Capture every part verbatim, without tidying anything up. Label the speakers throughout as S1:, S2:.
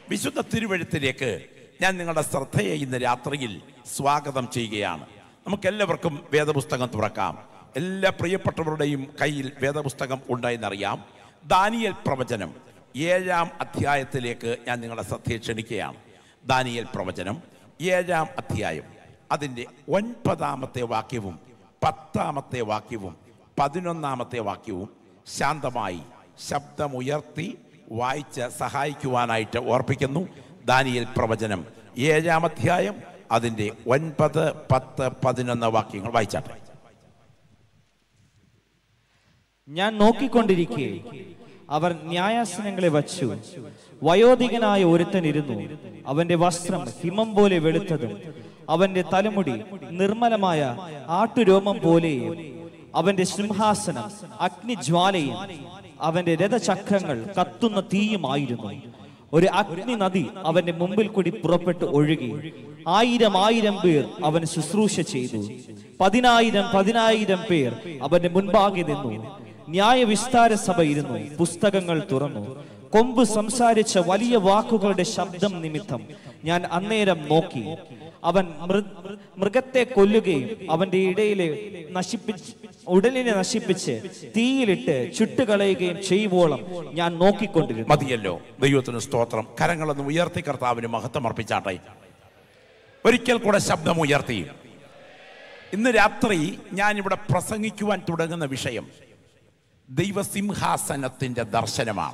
S1: വിശുദ്ധ തിരുവെഴുത്തിലേക്ക് ഞാൻ നിങ്ങളുടെ ശ്രദ്ധയെ ഇന്ന് രാത്രിയിൽ സ്വാഗതം ചെയ്യുകയാണ്. നമുക്കെല്ലാവർക്കും വേദപുസ്തകം തുറക്കാം. എല്ലാ പ്രിയപ്പെട്ടവരുടെയും കയ്യിൽ വേദപുസ്തകം ഉണ്ടെന്നറിയാം. ദാനിയേൽ പ്രവചനം ഏഴാം അധ്യായത്തിലേക്ക് ഞാൻ നിങ്ങളുടെ ശ്രദ്ധയെ ക്ഷണിക്കുകയാണ്. ദാനിയേൽ പ്രവചനം ഏഴാം അധ്യായം, അതിൻ്റെ ഒൻപതാമത്തെ വാക്യവും പത്താമത്തെ വാക്യവും പതിനൊന്നാമത്തെ വാക്യവും ശാന്തമായി ശബ്ദമുയർത്തി വായിച്ച് സഹായിക്കുവാനായിട്ട് ഓർപ്പിക്കുന്നു. ദാനിയേൽ പ്രവചനം ഏഴാം അധ്യായം, അതിൻ്റെ ഒൻപത് പത്ത് പതിനൊന്ന് വാക്യങ്ങൾ വായിച്ചാട്ടെ.
S2: ഞാൻ നോക്കിക്കൊണ്ടിരിക്കെ അവർ ന്യായാസനങ്ങളെ വച്ചു. വയോധികനായ ഒരുത്തൻ ഇരുന്നു. അവന്റെ വസ്ത്രം ഹിമം പോലെ വെളുത്തതും അവന്റെ തലമുടി നിർമ്മലമായ ആട്ടുരോമം പോലെയും അവന്റെ സിംഹാസനം അഗ്നിജ്വാലയും അവന്റെ രഥചക്രങ്ങൾ കത്തുന്ന തീയുമായിരുന്നു. ഒരു അഗ്നി നദി അവന്റെ മുമ്പിൽ കൂടി പുറപ്പെട്ട് ഒഴുകി. ആയിരം ആയിരം പേർ അവൻ ശുശ്രൂഷ ചെയ്തു. പതിനായിരം പതിനായിരം പേർ അവന്റെ മുൻപാകെ നിന്നു. ന്യായവിസ്താര സഭ ഇരുന്നു. പുസ്തകങ്ങൾ തുറന്നു. കൊമ്പ് സംസാരിച്ച വലിയ വാക്കുകളുടെ ശബ്ദം നിമിത്തം ഞാൻ അന്നേരം നോക്കി. അവൻ മൃഗത്തെ കൊല്ലുകയും അവന്റെ ഇടയിലെ നശിപ്പിച്ച് ഉടലിനെ നശിപ്പിച്ച് തീയിലിട്ട് ചുട്ടുകളയുകയും ചെയ്യുവോളം ഞാൻ നോക്കിക്കൊണ്ടിരുന്നു.
S1: മതിയല്ലോ. ദൈവത്തിന് സ്തോത്രം. കരങ്ങളൊന്ന് ഉയർത്തി കർത്താവിന് മഹത്വം അർപ്പിച്ചാട്ടെ. ഒരിക്കൽ കൂടെ ശബ്ദം ഉയർത്തി. ഇന്ന് രാത്രി ഞാൻ ഇവിടെ പ്രസംഗിക്കുവാൻ തുടങ്ങുന്ന വിഷയം ദൈവസിംഹാസനത്തിന്റെ ദർശനമാണ്.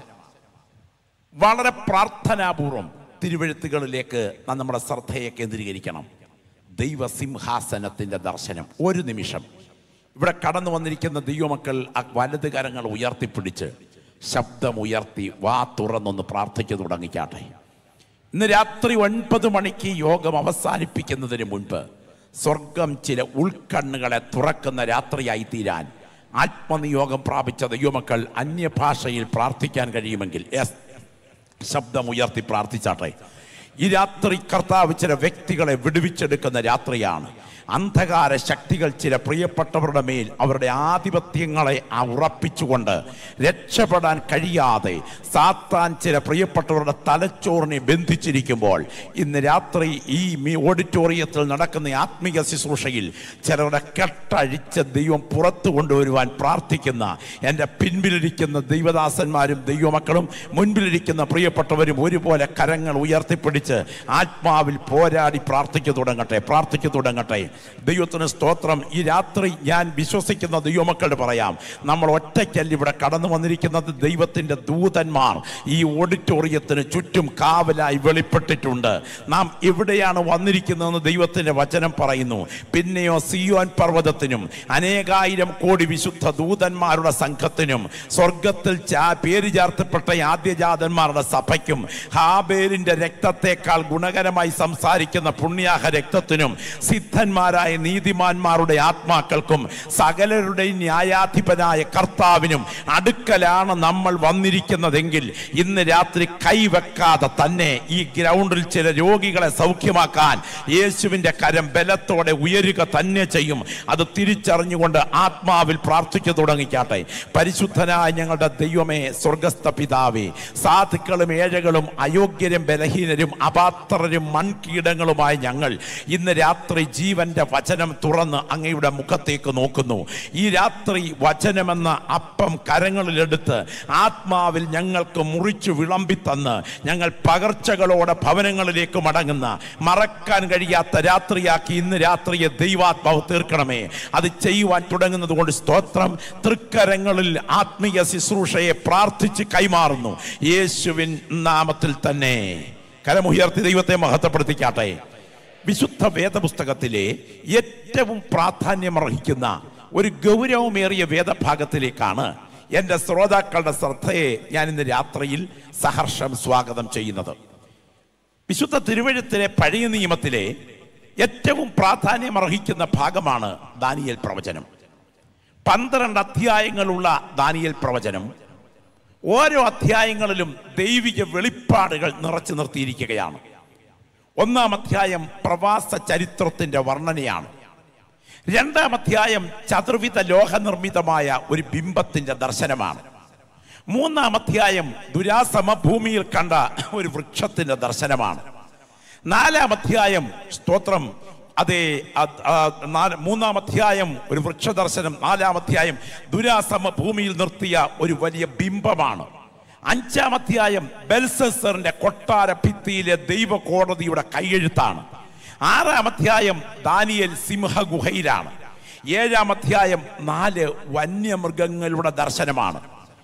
S1: വളരെ പ്രാർത്ഥനാപൂർവം തിരുവെഴുത്തുകളിലേക്ക് നാം നമ്മുടെ ശ്രദ്ധയെ കേന്ദ്രീകരിക്കണം. ദൈവസിംഹാസനത്തിന്റെ ദർശനം. ഒരു നിമിഷം ഇവിടെ കടന്നു വന്നിരിക്കുന്ന ദൈവമക്കൾ ആ വലത് കരങ്ങൾ ഉയർത്തിപ്പിടിച്ച് ശബ്ദമുയർത്തി വാ തുറന്നൊന്ന് പ്രാർത്ഥിച്ചു തുടങ്ങിക്കാട്ടെ. ഇന്ന് രാത്രി ഒൻപത് മണിക്ക് യോഗം അവസാനിപ്പിക്കുന്നതിന് മുൻപ് സ്വർഗം ചില ഉൾക്കണ്ണുകളെ തുറക്കുന്ന രാത്രിയായി തീരാൻ ആത്മനിയോഗം പ്രാപിച്ച ദൈവമക്കൾ അന്യഭാഷയിൽ പ്രാർത്ഥിക്കാൻ കഴിയുമെങ്കിൽ ശബ്ദമുയർത്തി പ്രാർത്ഥിച്ചാട്ടെ. ഈ രാത്രി കർത്താവ് ചില വ്യക്തികളെ വിടുവിച്ചെടുക്കുന്ന രാത്രിയാണ്. അന്ധകാര ശക്തികൾ ചില പ്രിയപ്പെട്ടവരുടെ മേൽ അവരുടെ ആധിപത്യങ്ങളെ ഉറപ്പിച്ചുകൊണ്ട് രക്ഷപ്പെടാൻ കഴിയാതെ സാത്താൻ ചില പ്രിയപ്പെട്ടവരുടെ തലച്ചോറിനെ ബന്ധിച്ചിരിക്കുമ്പോൾ ഇന്ന് രാത്രി ഈ ഓഡിറ്റോറിയത്തിൽ നടക്കുന്ന ആത്മീയ ശുശ്രൂഷയിൽ ചിലരുടെ കെട്ടഴിച്ച ദൈവം പുറത്തു കൊണ്ടുവരുവാൻ പ്രാർത്ഥിക്കുന്ന എൻ്റെ പിൻപിലിരിക്കുന്ന ദൈവദാസന്മാരും ദൈവമക്കളും മുൻപിലിരിക്കുന്ന പ്രിയപ്പെട്ടവരും ഒരുപോലെ കരങ്ങൾ ഉയർത്തിപ്പിടിച്ച് ആത്മാവിൽ പോരാടി പ്രാർത്ഥിച്ചു തുടങ്ങട്ടെ പ്രാർത്ഥിച്ചു തുടങ്ങട്ടെ ദൈവത്തിന് സ്തോത്രം. ഈ രാത്രി ഞാൻ വിശ്വസിക്കുന്ന ദൈവമക്കളോട് പറയാം, നമ്മൾ ഒറ്റയ്ക്കല്ല ഇവിടെ കടന്നു വന്നിരിക്കുന്നത്. ദൈവത്തിൻ്റെ ദൂതന്മാർ ഈ ഓഡിറ്റോറിയത്തിന് ചുറ്റും കാവലായി വെളിപ്പെട്ടിട്ടുണ്ട്. നാം എവിടെയാണ് വന്നിരിക്കുന്നതെന്ന് ദൈവത്തിൻ്റെ വചനം പറയുന്നു. പിന്നെയോ സിയോൻ പർവ്വതത്തിനും അനേകായിരം കോടി വിശുദ്ധ ദൂതന്മാരുടെ സംഘത്തിനും സ്വർഗത്തിൽ ചാ പേര് ചേർത്തപ്പെട്ട ആദ്യജാതന്മാരുടെ സഭയ്ക്കും ഹാബേലിൻ്റെ രക്തത്തെക്കാൾ ഗുണകരമായി സംസാരിക്കുന്ന പുണ്യാഹ രക്തത്തിനും സിദ്ധന്മാർ നീതിമാന്മാരുടെ ആത്മാക്കൾക്കും സകലരുടെയും ന്യായാധിപനായ കർത്താവിനും അടുക്കലാണ് നമ്മൾ വന്നിരിക്കുന്നതെങ്കിൽ ഇന്ന് രാത്രി കൈവെക്കാതെ തന്നെ ഈ ഗ്രൗണ്ടിൽ ചില രോഗികളെ സൗഖ്യമാക്കാൻ യേശുവിൻ്റെ കരം ബലത്തോടെ ഉയരുക തന്നെ ചെയ്യും. അത് തിരിച്ചറിഞ്ഞുകൊണ്ട് ആത്മാവിൽ പ്രാർത്ഥിച്ചു തുടങ്ങിക്കാട്ടെ. പരിശുദ്ധനായ ഞങ്ങളുടെ ദൈവമേ, സ്വർഗസ്ഥ പിതാവേ, സാധുക്കളും ഏഴകളും അയോഗ്യരും ബലഹീനരും അപാത്രരും മൺകീടങ്ങളുമായ ഞങ്ങൾ ഇന്ന് രാത്രി ജീവൻ വചനം തുറന്ന് അങ്ങയുടെ മുഖത്തേക്ക് നോക്കുന്നു. ഈ രാത്രി വചനമെന്ന അപ്പം കരങ്ങളിലെടുത്ത് ആത്മാവിൽ ഞങ്ങൾക്ക് മുറിച്ചു വിളമ്പി തന്ന് ഞങ്ങൾ പകർച്ചകളോടെ ഭവനങ്ങളിലേക്ക് മടങ്ങുന്ന മറക്കാൻ കഴിയാത്ത രാത്രിയാക്കി ഇന്ന് രാത്രിയെ ദൈവാത്മാവ് തീർക്കണമേ. അത് ചെയ്യുവാൻ തുടങ്ങുന്നത് കൊണ്ട് സ്തോത്രം. തൃക്കരങ്ങളിൽ ആത്മീയ ശുശ്രൂഷയെ പ്രാർത്ഥിച്ച് കൈമാറുന്നു യേശുവിൻ നാമത്തിൽ തന്നെ. കരമുയർത്തി ദൈവത്തെ മഹത്വപ്പെടുത്തിക്കാട്ടെ. വിശുദ്ധ വേദപുസ്തകത്തിലെ ഏറ്റവും പ്രാധാന്യമർഹിക്കുന്ന ഒരു ഗൗരവമേറിയ വേദഭാഗത്തിലേക്കാണ് എൻ്റെ ശ്രോതാക്കളുടെ ശ്രദ്ധയെ ഞാൻ ഇന്ന് രാത്രിയിൽ സഹർഷം സ്വാഗതം ചെയ്യുന്നത്. വിശുദ്ധ തിരുവെഴുത്തിലെ പഴയ നിയമത്തിലെ ഏറ്റവും പ്രാധാന്യമർഹിക്കുന്ന ഭാഗമാണ് ദാനിയേൽ പ്രവചനം. പന്ത്രണ്ട് അധ്യായങ്ങളുള്ള ദാനിയേൽ പ്രവചനം ഓരോ അധ്യായങ്ങളിലും ദൈവിക വെളിപ്പാടുകൾ നിറച്ചു നിർത്തിയിരിക്കുകയാണ്. ഒന്നാം അധ്യായം പ്രവാസ ചരിത്രത്തിന്റെ വർണ്ണനയാണ്. രണ്ടാം അധ്യായം ചതുർവിധ ലോഹനിർമ്മിതമായ ഒരു ബിംബത്തിന്റെ ദർശനമാണ്. മൂന്നാം അധ്യായം ദുരാസമ ഭൂമിയിൽ കണ്ട ഒരു വൃക്ഷത്തിന്റെ ദർശനമാണ്. നാലാം അധ്യായം സ്തോത്രം അതേ മൂന്നാം അധ്യായം ഒരു വൃക്ഷ ദർശനം, നാലാം അധ്യായം ദുരാസമ ഭൂമിയിൽ നിർത്തിയ ഒരു വലിയ ബിംബമാണ്. അഞ്ചാം അധ്യായം ബെൽസസറിന്റെ കൊട്ടാര ഭിത്തിയിലെ ദൈവ കോടതിയുടെ കൈയെഴുത്താണ്. ആറാം അധ്യായം ദാനിയേൽ സിംഹഗുഹയിലാണ്. ഏഴാം അധ്യായം നാല് വന്യമൃഗങ്ങളുടെ ദർശനമാണ്.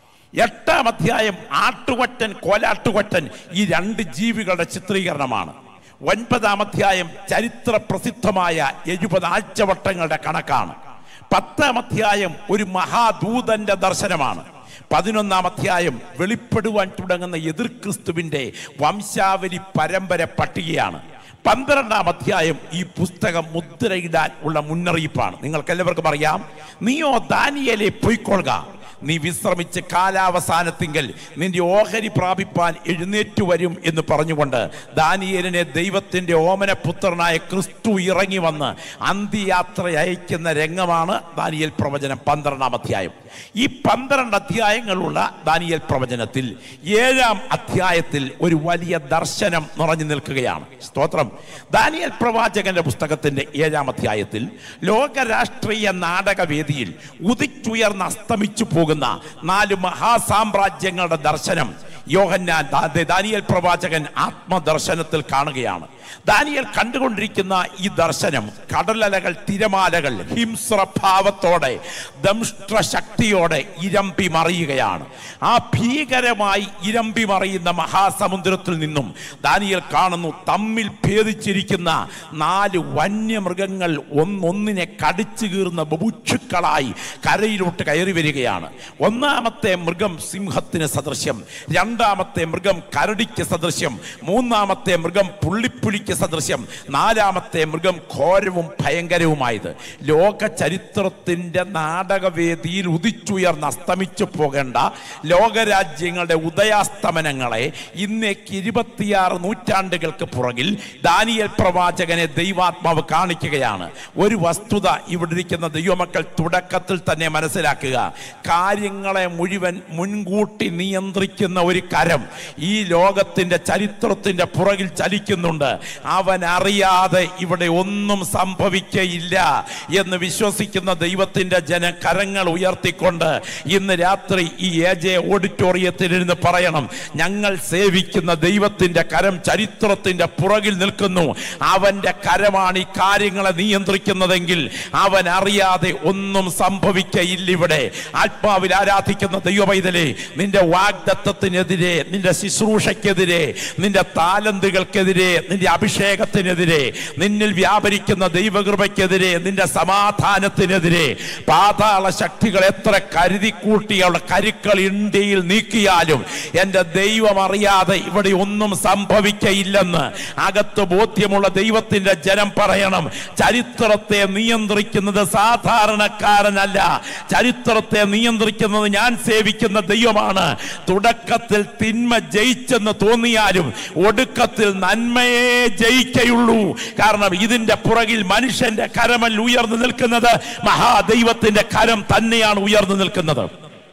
S1: എട്ടാം അധ്യായം ആട്ടുകൊറ്റൻ കോലാട്ടുകൊറ്റൻ ഈ രണ്ട് ജീവികളുടെ ചിത്രീകരണമാണ്. ഒൻപതാം അധ്യായം ചരിത്ര പ്രസിദ്ധമായ എഴുപത് ആഴ്ചവട്ടങ്ങളുടെ കണക്കാണ്. പത്താം അധ്യായം ഒരു മഹാദൂതന്റെ ദർശനമാണ്. പതിനൊന്നാം അധ്യായം വെളിപ്പെടുവാൻ തുടങ്ങുന്ന എതിർ ക്രിസ്തുവിന്റെ വംശാവലി പരമ്പര പട്ടികയാണ്. പന്ത്രണ്ടാം അധ്യായം ഈ പുസ്തകം മുദ്രയിടാൻ ഉള്ള മുന്നറിയിപ്പാണ്. നിങ്ങൾക്ക് എല്ലാവർക്കും അറിയാം, നീയോ ദാനിയേലേ പൊയ്ക്കൊള്ളുക, നീ വിശ്രമിച്ച് കാലാവസാനത്തിങ്കൽ നിന്റെ ഓഹരി പ്രാപിപ്പാൻ എഴുന്നേറ്റു വരും എന്ന് പറഞ്ഞുകൊണ്ട് ദാനിയേലിനെ ദൈവത്തിന്റെ ഓമനപുത്രനായ ക്രിസ്തു ഇറങ്ങി വന്ന് അന്ത്യയാത്ര അയക്കുന്ന രംഗമാണ് ദാനിയേൽ പ്രവചനം പന്ത്രണ്ടാം അധ്യായം. ഈ പന്ത്രണ്ട് അധ്യായങ്ങളുള്ള ദാനിയേൽ പ്രവചനത്തിൽ ഏഴാം അധ്യായത്തിൽ ഒരു വലിയ ദർശനം നിറഞ്ഞു നിൽക്കുകയാണ്. സ്തോത്രം. ദാനിയേൽ പ്രവാചകന്റെ പുസ്തകത്തിന്റെ ഏഴാം അധ്യായത്തിൽ ലോകരാഷ്ട്രീയ നാടകവേദിയിൽ ഉദിച്ചുയർന്ന് അസ്തമിച്ചു പോകുന്ന നാല് മഹാസാമ്രാജ്യങ്ങളുടെ ദർശനം യോഹന്നാൻ ദാനിയേൽ പ്രവാചകൻ ആത്മദർശനത്തിൽ കാണുകയാണ്. ദാനിയേൽ കണ്ടുകൊണ്ടിരിക്കുന്ന ഈ ദർശനം കടലലകൾ, തിരമാലകൾ ഹിംസ്രഭാവത്തോടെ ദംഷ്ട്രശക്തിയോടെ ഇരമ്പി മറിയുകയാണ്. ആ ഭീകരമായി ഇരമ്പി മറിയുന്ന മഹാസമുദ്രത്തിൽ നിന്നും ദാനിയേൽ കാണുന്നു തമ്മിൽ ഭേദിച്ചിരിക്കുന്ന നാല് വന്യമൃഗങ്ങൾ ഒന്നൊന്നിനെ കടിച്ചു കീറുന്ന ബുഭുക്ഷുക്കളായി കരയിലോട്ട് കയറി വരികയാണ്. ഒന്നാമത്തെ മൃഗം സിംഹത്തിന് സദൃശ്യം, രണ്ടാമത്തെ മൃഗം കരടിക്ക് സദൃശ്യം, മൂന്നാമത്തെ മൃഗം പുള്ളിപ്പുലിക്ക് സദൃശ്യം, നാലാമത്തെ മൃഗം ഘോരവും ഭയങ്കരവുമായത്. ലോക ചരിത്രത്തിന്റെ നാടകവേദിയിൽ ഉദിച്ചുയർന്ന് അസ്തമിച്ചു പോകേണ്ട ലോകരാജ്യങ്ങളുടെ ഉദയാസ്തമനങ്ങളെ ഇന്നേക്ക് ഇരുപത്തിയാറ് നൂറ്റാണ്ടുകൾക്ക് പുറകിൽ ദാനിയേൽ പ്രവാചകനെ ദൈവാത്മാവ് കാണിക്കുകയാണ്. ഒരു വസ്തുത ഇവിടെ ഇരിക്കുന്ന ദൈവമക്കൾ തുടക്കത്തിൽ തന്നെ മനസ്സിലാക്കുക. കാര്യങ്ങളെ മുഴുവൻ മുൻകൂട്ടി നിയന്ത്രിക്കുന്ന ഒരു കരം ഈ ലോകത്തിന്റെ ചരിത്രത്തിന്റെ പുറകിൽ ചലിക്കുന്നുണ്ട്. അവൻ അറിയാതെ ഇവിടെ ഒന്നും സംഭവിക്കയില്ല എന്ന് വിശ്വസിക്കുന്ന ദൈവത്തിന്റെ ജന കരങ്ങൾ ഉയർത്തിക്കൊണ്ട് ഇന്ന് രാത്രി ഈ എ ജെ ഓഡിറ്റോറിയത്തിൽ ഇരുന്ന് പറയണം, ഞങ്ങൾ സേവിക്കുന്ന ദൈവത്തിന്റെ കരം ചരിത്രത്തിന്റെ പുറകിൽ നിൽക്കുന്നു. അവന്റെ കരമാണ് ഈ കാര്യങ്ങളെ നിയന്ത്രിക്കുന്നതെങ്കിൽ അവൻ അറിയാതെ ഒന്നും സംഭവിക്കയില്ല. ഇവിടെ ആത്മാവിൽ ആരാധിക്കുന്ന ദൈവപൈതലേ, നിന്റെ വാഗ്ദത്തത്തിനെതിരെ, നിന്റെ ശുശ്രൂഷയ്ക്കെതിരെ, നിന്റെ താലന്തുകൾക്കെതിരെ, നിന്റെ അഭിഷേകത്തിനെതിരെ, നിന്നിൽ വ്യാപരിക്കുന്ന ദൈവകൃപയ്ക്കെതിരെ, നിന്റെ സമാധാനത്തിനെതിരെ പാതാള ശക്തികൾ എത്ര കരുതിക്കൂട്ടി അവളുടെ കരുക്കൾ ഇന്ത്യയിൽ നീക്കിയാലും എന്റെ ദൈവം അറിയാതെ ഇവിടെ ഒന്നും സംഭവിക്കയില്ലെന്ന് അകത്ത് ബോധ്യമുള്ള ദൈവത്തിന്റെ ജനം പറയണം. ചരിത്രത്തെ നിയന്ത്രിക്കുന്നത് സാധാരണക്കാരനല്ല, ചരിത്രത്തെ നിയന്ത്രിക്കുന്നത് ഞാൻ സേവിക്കുന്ന ദൈവമാണ്. തുടക്കത്തിൽ തിന്മ ജയിച്ചെന്ന് തോന്നിയാലും ഒടുക്കത്തിൽ നന്മയെ ജയിക്കയുള്ളൂ. കാരണം ഇതിന്റെ പുറകിൽ മനുഷ്യന്റെ കരമല്ല ഉയർന്നു നിൽക്കുന്നത്, മഹാദൈവത്തിന്റെ കരം തന്നെയാണ് ഉയർന്നു നിൽക്കുന്നത്.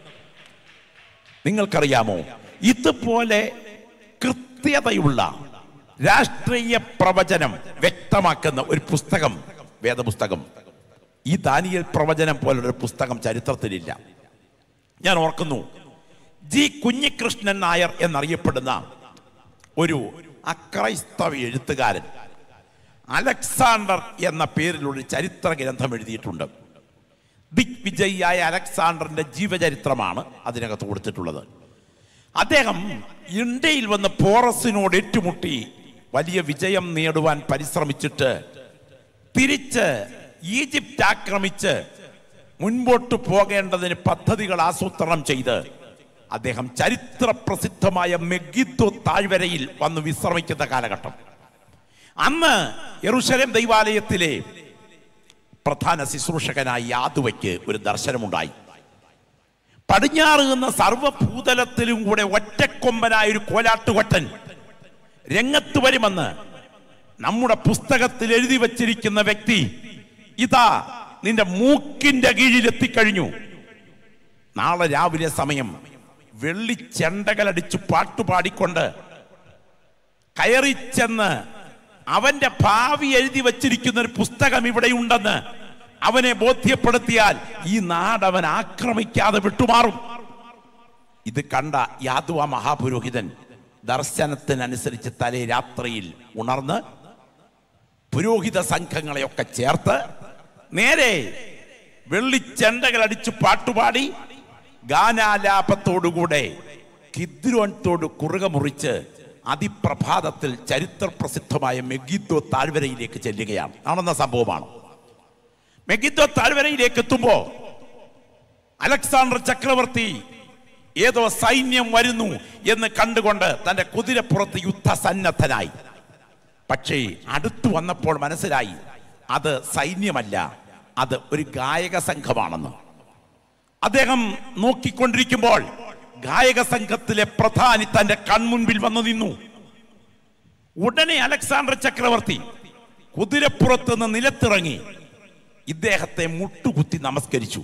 S1: നിങ്ങൾക്കറിയാമോ, ഇതുപോലെ കൃത്യതയുള്ള രാഷ്ട്രീയ പ്രവചനം വ്യക്തമാക്കുന്ന ഒരു പുസ്തകം, വേദപുസ്തകം, ഈ ദാനിയേൽ പ്രവചനം പോലൊരു പുസ്തകം ചരിത്രത്തിലില്ല. ഞാൻ ഓർക്കുന്നു, ജി കുഞ്ഞികൃഷ്ണൻ നായർ എന്നറിയപ്പെടുന്ന ഒരു അക്രൈസ്തവ എഴുത്തുകാരൻ അലക്സാണ്ടർ എന്ന പേരിലൊരു ചരിത്ര ഗ്രന്ഥം എഴുതിയിട്ടുണ്ട്. ദിഗ്വിജയിയായ അലക്സാണ്ടറിന്റെ ജീവചരിത്രമാണ് അതിനകത്ത് കൊടുത്തിട്ടുള്ളത്. അദ്ദേഹം ഇന്ത്യയിൽ വന്ന് പോറസിനോട് ഏറ്റുമുട്ടി വലിയ വിജയം നേടുവാൻ പരിശ്രമിച്ചിട്ട് തിരിച്ച് ഈജിപ്റ്റ് ആക്രമിച്ച് മുൻപോട്ട് പോകേണ്ടതിന് പദ്ധതികൾ ആസൂത്രണം ചെയ്ത് അദ്ദേഹം ചരിത്ര പ്രസിദ്ധമായ മെഗിദ്ദോ താഴ്വരയിൽ വന്ന് വിശ്രമിക്കുന്ന കാലഘട്ടം. അന്ന് യെരൂശലേം ദൈവാലയത്തിലെ പ്രധാന ശുശ്രൂഷകനായ യാദുവയ്ക്ക് ഒരു ദർശനമുണ്ടായി. പടിഞ്ഞാറ് നിന്ന് സർവഭൂതലത്തിലും കൂടെ ഒറ്റക്കൊമ്പനായ ഒരു കോലാട്ടുകൊറ്റൻ രംഗത്ത് വരുമെന്ന് നമ്മുടെ പുസ്തകത്തിൽ എഴുതി വച്ചിരിക്കുന്ന വ്യക്തി ഇതാ നിന്റെ മൂക്കിന്റെ കീഴിൽ എത്തിക്കഴിഞ്ഞു. നാളെ രാവിലെ സമയം വെള്ളി ചെണ്ടകളടിച്ച് പാട്ടുപാടിക്കൊണ്ട് കയറി ചെന്ന് അവന്റെ ഭാവി എഴുതി വച്ചിരിക്കുന്ന ഒരു പുസ്തകം ഇവിടെയുണ്ടെന്ന് അവനെ ബോധ്യപ്പെടുത്തിയാൽ ഈ നാട് അവൻ ആക്രമിക്കാതെ വിട്ടുമാറും. ഇത് കണ്ട യാദുവ മഹാപുരോഹിതൻ ദർശനത്തിനനുസരിച്ച് തലേ രാത്രിയിൽ ഉണർന്ന് പുരോഹിത സംഘങ്ങളെയൊക്കെ ചേർത്ത് നേരെ വെള്ളിച്ചെണ്ടകൾ അടിച്ച് പാട്ടുപാടി ഗാനാലാപത്തോടുകൂടെ കിദ്രോൻതോട് കുറുക മുറിച്ച് അതിപ്രഭാതത്തിൽ ചരിത്ര പ്രസിദ്ധമായ മെഗിദ്ദോ താഴ്വരയിലേക്ക് ചെല്ലുകയാണ്. ആണെന്ന സംഭവമാണ്. മെഗിദ്ദോ താഴ്വരയിലേക്ക് എത്തുമ്പോ അലക്സാണ്ടർ ചക്രവർത്തി ഏതോ സൈന്യം വരുന്നു എന്ന് കണ്ടുകൊണ്ട് തന്റെ കുതിരപ്പുറത്ത് യുദ്ധസന്നദ്ധനായി. പക്ഷേ അടുത്തു വന്നപ്പോൾ മനസ്സിലായി അത് സൈന്യമല്ല, അത് ഒരു ഗായക സംഘമാണെന്ന്. അദ്ദേഹം നോക്കിക്കൊണ്ടിരിക്കുമ്പോൾ ഗായക സംഘത്തിലെ പ്രധാനി തന്റെ കൺമുൻപിൽ വന്നു നിന്നു. ഉടനെ അലക്സാണ്ടർ ചക്രവർത്തി കുതിരപ്പുറത്ത് നിന്ന് നിലത്തിറങ്ങി ഇദ്ദേഹത്തെ മുട്ടുകുത്തി നമസ്കരിച്ചു.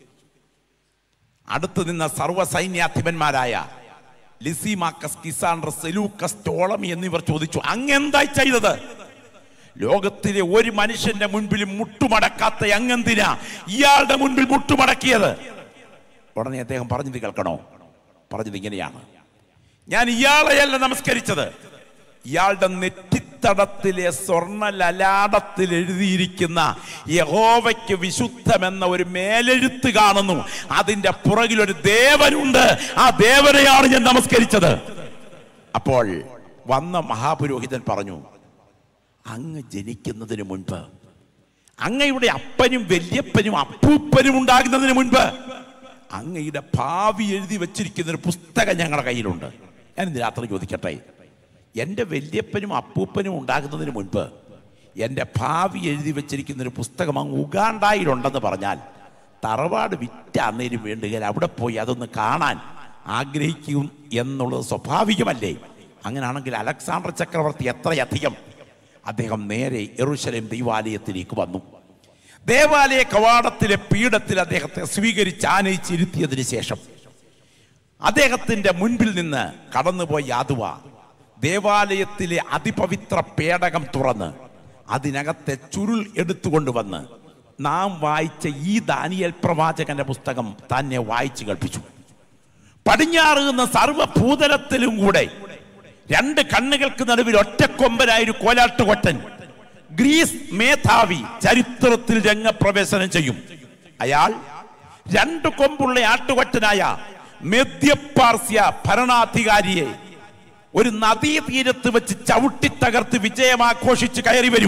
S1: അടുത്തു നിന്ന സർവ്വ സൈന്യാധിപന്മാരായ ലിസിമാക്കസ്, കിസാൻഡർ, സെലൂക്കസ്, ടോളമി എന്നിവർ ചോദിച്ചു, അങ്ങെന്തായി ചെയ്തത്? ലോകത്തിലെ ഒരു മനുഷ്യന്റെ മുൻപിൽ മുട്ടുമടക്കാത്ത അങ്ങെന്തിനാ ഇയാളുടെ മുൻപിൽ മുട്ടുമടക്കിയത്? ഉടനെ അദ്ദേഹം പറഞ്ഞത് കേൾക്കണോ? പറഞ്ഞത് ഇങ്ങനെയാണ്, ഞാൻ ഇയാളെയല്ല നമസ്കരിച്ചത്, ഇയാളുടെ നെറ്റിത്തടത്തിലെ സ്വർണ്ണ ലലാടത്തിൽ എഴുതിയിരിക്കുന്ന യഹോവയ്ക്ക് വിശുദ്ധമെന്ന ഒരു മേലെഴുത്ത് കാണുന്നു, അതിന്റെ പുറകിൽ ഒരു ദേവനുണ്ട്, ആ ദേവനെയാണ് ഞാൻ നമസ്കരിച്ചത്. അപ്പോൾ വന്ന മഹാപുരോഹിതൻ പറഞ്ഞു, അങ്ങ് ജനിക്കുന്നതിന് മുൻപ്, അങ്ങയുടെ അപ്പനും വല്യപ്പനും അപ്പൂപ്പനും ഉണ്ടാകുന്നതിന് മുൻപ് അങ്ങയുടെ ഭാവി എഴുതി വെച്ചിരിക്കുന്ന ഒരു പുസ്തകം ഞങ്ങളുടെ കയ്യിലുണ്ട്. ഞാൻ ഇന്ന് രാത്രി ചോദിക്കട്ടെ, എൻ്റെ വല്യപ്പനും അപ്പൂപ്പനും ഉണ്ടാകുന്നതിന് മുൻപ് എൻ്റെ ഭാവി എഴുതി വെച്ചിരിക്കുന്ന ഒരു പുസ്തകം അങ്ങ് ഉഗാണ്ടായിലുണ്ടെന്ന് പറഞ്ഞാൽ തറവാട് വിറ്റ അന്നേരം വേണ്ടുകയിൽ അവിടെ പോയി അതൊന്ന് കാണാൻ ആഗ്രഹിക്കും എന്നുള്ളത് സ്വാഭാവികമല്ലേ? അങ്ങനെയാണെങ്കിൽ അലക്സാണ്ടർ ചക്രവർത്തി എത്രയധികം അദ്ദേഹം നേരെ യെരൂശലേം ദൈവാലയത്തിലേക്ക് വന്നു. ദേവാലയ കവാടത്തിലെ പീഠത്തിൽ അദ്ദേഹത്തെ സ്വീകരിച്ച് ആനയിച്ചിരുത്തിയതിനു ശേഷം അദ്ദേഹത്തിന്റെ മുൻപിൽ നിന്ന് കടന്നുപോയ യാദുവ ദേവാലയത്തിലെ അതിപവിത്ര പേടകം തുറന്ന് അതിനകത്തെ ചുരുൾ എടുത്തുകൊണ്ടുവന്ന് നാം വായിച്ച ഈ ദാനിയേൽ പ്രവാചകന്റെ പുസ്തകം തന്നെ വായിച്ചു കേൾപ്പിച്ചു. പടിഞ്ഞാറ് നിന്ന് സർവ്വഭൂതലത്തിലും കൂടെ രണ്ട് കണ്ണുകൾക്ക് നടുവിൽ ഒറ്റക്കൊമ്പനായൊരു കോലാട്ടുകൊറ്റൻ, ഗ്രീസ് മേധാവി, ചരിത്രത്തിൽ രംഗപ്രവേശനം ചെയ്യും. അയാൾ രണ്ടു കൊമ്പുള്ള ആട്ടുകൊറ്റനായ മെദ്യപാർസ്യ ഭരണാധികാരിയെ ഒരു നദീതീരത്ത് വെച്ച് ചവിട്ടി തകർത്ത് വിജയമാഘോഷിച്ച് കയറി വരും.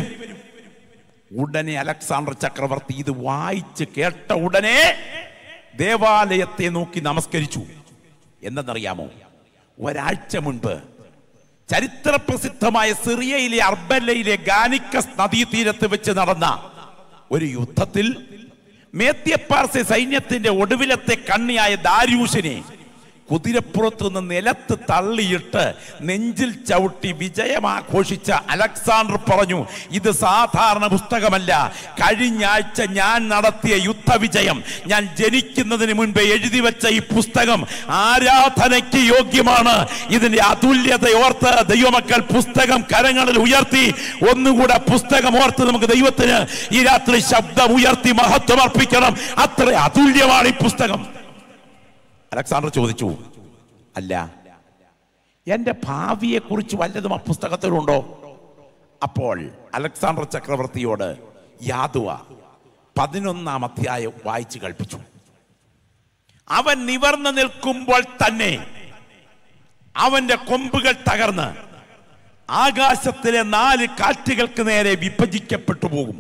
S1: ഉടനെ അലക്സാണ്ടർ ചക്രവർത്തി ഇത് വായിച്ച് കേട്ട ഉടനെ ദേവാലയത്തെ നോക്കി നമസ്കരിച്ചു. എന്തെന്നറിയാമോ? ഒരാഴ്ച മുൻപ് ചരിത്ര പ്രസിദ്ധമായ സിറിയയിലെ അർബല്ലയിലെ ഗാനിക്കസ് നദീതീരത്ത് വെച്ച് നടന്ന ഒരു യുദ്ധത്തിൽ മേദ്യപാർസ്യ സൈന്യത്തിന്റെ ഒടുവിലത്തെ കണ്ണിയായ ദാര്യൂഷിനെ കുതിരപ്പുറത്ത് നിന്ന് നിലത്ത് തള്ളിയിട്ട് നെഞ്ചിൽ ചവിട്ടി വിജയമാഘോഷിച്ച അലക്സാണ്ടർ പറഞ്ഞു, ഇത് സാധാരണ പുസ്തകമല്ല, കഴിഞ്ഞ ആഴ്ച ഞാൻ നടത്തിയ യുദ്ധവിജയം, ഞാൻ ജനിക്കുന്നതിന് മുൻപേ എഴുതി വെച്ച ഈ പുസ്തകം ആരാധനയ്ക്ക് യോഗ്യമാണ്. ഇതിന്റെ അതുല്യത ഓർത്ത് ദൈവമക്കൾ പുസ്തകം കരങ്ങളിൽ ഉയർത്തി ഒന്നുകൂടെ പുസ്തകം ഓർത്ത് നമുക്ക് ദൈവത്തിന് ഈ രാത്രി ശബ്ദം ഉയർത്തി മഹത്വം അർപ്പിക്കണം. അത്ര അതുല്യമാണ് ഈ പുസ്തകം. അലക്സാണ്ടർ ചോദിച്ചു, അല്ല, എൻ്റെ ഭാവിയെ കുറിച്ച് വല്ലതും ആ പുസ്തകത്തിലുണ്ടോ? അപ്പോൾ അലക്സാണ്ടർ ചക്രവർത്തിയോട് യാദുവ പതിനൊന്നാം അധ്യായം വായിച്ചു കേൾപ്പിച്ചു. അവൻ നിവർന്നു നിൽക്കുമ്പോൾ തന്നെ അവന്റെ കൊമ്പുകൾ തകർന്ന് ആകാശത്തിലെ നാല് കാറ്റുകൾക്ക് നേരെ വിഭജിക്കപ്പെട്ടു പോകും.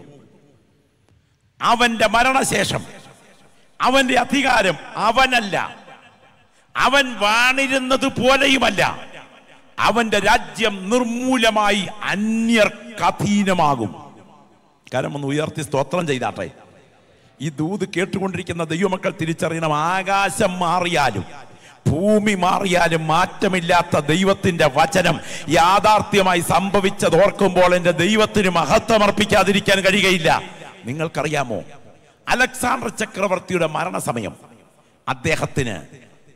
S1: അവന്റെ മരണശേഷം അവന്റെ അധികാരം അവനല്ല, അവൻ വാണിരുന്നത് പോലെയുമല്ല, അവന്റെ രാജ്യം നിർമൂലമായി അന്യർക്ക് അധീനമാകും. കാരണം ഒന്ന് ഉയർത്തി സ്തോത്രം ചെയ്താട്ടെ. ഈ ദൂത് കേട്ടുകൊണ്ടിരിക്കുന്ന ദൈവമക്കൾ തിരിച്ചറിയണം, ആകാശം മാറിയാലും ഭൂമി മാറിയാലും മാറ്റമില്ലാത്ത ദൈവത്തിന്റെ വചനം യാഥാർത്ഥ്യമായി സംഭവിച്ചത് ഓർക്കുമ്പോൾ എൻ്റെ ദൈവത്തിന് മഹത്വം അർപ്പിക്കാതിരിക്കാൻ കഴിയുകയില്ല. നിങ്ങൾക്കറിയാമോ, അലക്സാണ്ടർ ചക്രവർത്തിയുടെ മരണസമയം അദ്ദേഹത്തിന്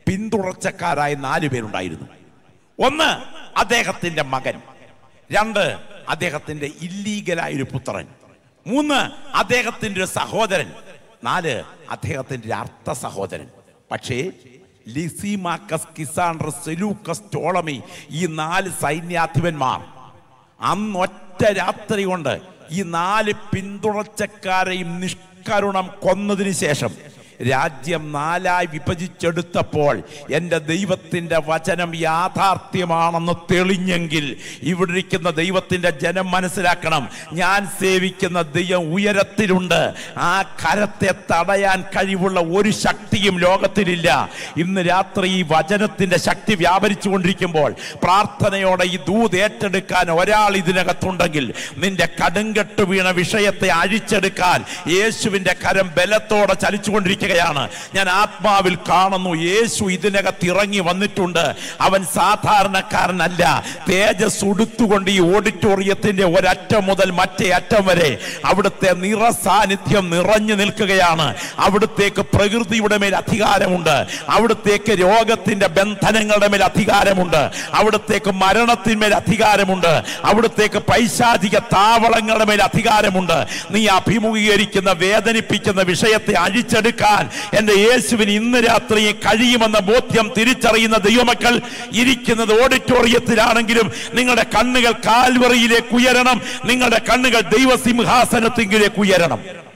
S1: പിന്തുടർച്ചക്കാരായ നാല് പേരുണ്ടായിരുന്നു. ഒന്ന് അദ്ദേഹത്തിന്റെ മകൻ, രണ്ട് അദ്ദേഹത്തിന്റെ ഇല്ലീഗലായ ഒരു പുത്രൻ, മൂന്ന് അദ്ദേഹത്തിന്റെ ഒരു സഹോദരൻ, നാല് അദ്ദേഹത്തിന്റെ ഒരു അർത്ഥ സഹോദരൻ. പക്ഷേ ലിസിമാക്കസ്, കിസാൻഡ്രസ്, സെലൂക്കസ്, ടോളമി ഈ നാല് സൈന്യാധിപന്മാർ അന്ന് ഒറ്റ രാത്രി കൊണ്ട് ഈ നാല് പിന്തുടർച്ചക്കാരെയും നിഷ്കരുണം കൊന്നതിന് ശേഷം രാജ്യം നാലായി വിഭജിച്ചെടുത്തപ്പോൾ എൻ്റെ ദൈവത്തിൻ്റെ വചനം യാഥാർത്ഥ്യമാണെന്ന് തെളിഞ്ഞെങ്കിൽ ഇവിടെ ഇരിക്കുന്ന ദൈവത്തിൻ്റെ ജനം മനസ്സിലാക്കണം, ഞാൻ സേവിക്കുന്ന ദൈവം ഉയരത്തിലുണ്ട്. ആ കരത്തെ തടയാൻ കഴിവുള്ള ഒരു ശക്തിയും ലോകത്തിലില്ല. ഇന്ന് രാത്രി ഈ വചനത്തിൻ്റെ ശക്തി വ്യാപരിച്ചു കൊണ്ടിരിക്കുമ്പോൾ പ്രാർത്ഥനയോടെ ഈ ദൂത് ഏറ്റെടുക്കാൻ ഒരാൾ ഇതിനകത്തുണ്ടെങ്കിൽ നിന്റെ കടുങ്കെട്ട് വീണ വിഷയത്തെ അഴിച്ചെടുക്കാൻ യേശുവിൻ്റെ കരം ബലത്തോടെ ചലിച്ചുകൊണ്ടിരിക്കുക. ഞാൻ ആത്മാവിൽ കാണുന്നു, യേശു ഇതിനകത്ത് ഇറങ്ങി വന്നിട്ടുണ്ട്. അവൻ സാധാരണക്കാരനല്ല. തേജസ് ഉടുത്തുകൊണ്ട് ഈ ഓഡിറ്റോറിയത്തിന്റെ ഒരറ്റം മുതൽ മറ്റേ അറ്റം വരെ അവിടുത്തെ നിറസാന്നിധ്യം നിറഞ്ഞു നിൽക്കുകയാണ്. അവിടുത്തേക്ക് പ്രകൃതിയുടെ മേൽ അധികാരമുണ്ട്, അവിടുത്തേക്ക് രോഗത്തിന്റെ ബന്ധനങ്ങളുടെ മേൽ അധികാരമുണ്ട്, അവിടുത്തേക്ക് മരണത്തിന്മേൽ അധികാരമുണ്ട്, അവിടുത്തേക്ക് പൈശാചിക താവളങ്ങളുടെ മേൽ അധികാരമുണ്ട്. നീ അഭിമുഖീകരിക്കുന്ന വേദനിപ്പിക്കുന്ന വിഷയത്തെ അഴിച്ചെടുക്കാൻ എന്റെ യേശുവിന് ഇന്ന് രാത്രി കഴിയുമെന്ന ബോധ്യം തിരിച്ചറിയുന്ന ദൈവമക്കൾ ഇരിക്കുന്നത് ഓഡിറ്റോറിയത്തിലാണെങ്കിലും നിങ്ങളുടെ കണ്ണുകൾ കാൽവറിയിലേക്ക് ഉയരണം, നിങ്ങളുടെ കണ്ണുകൾ ദൈവസിംഹാസനത്തിലേക്ക് ഉയരണം.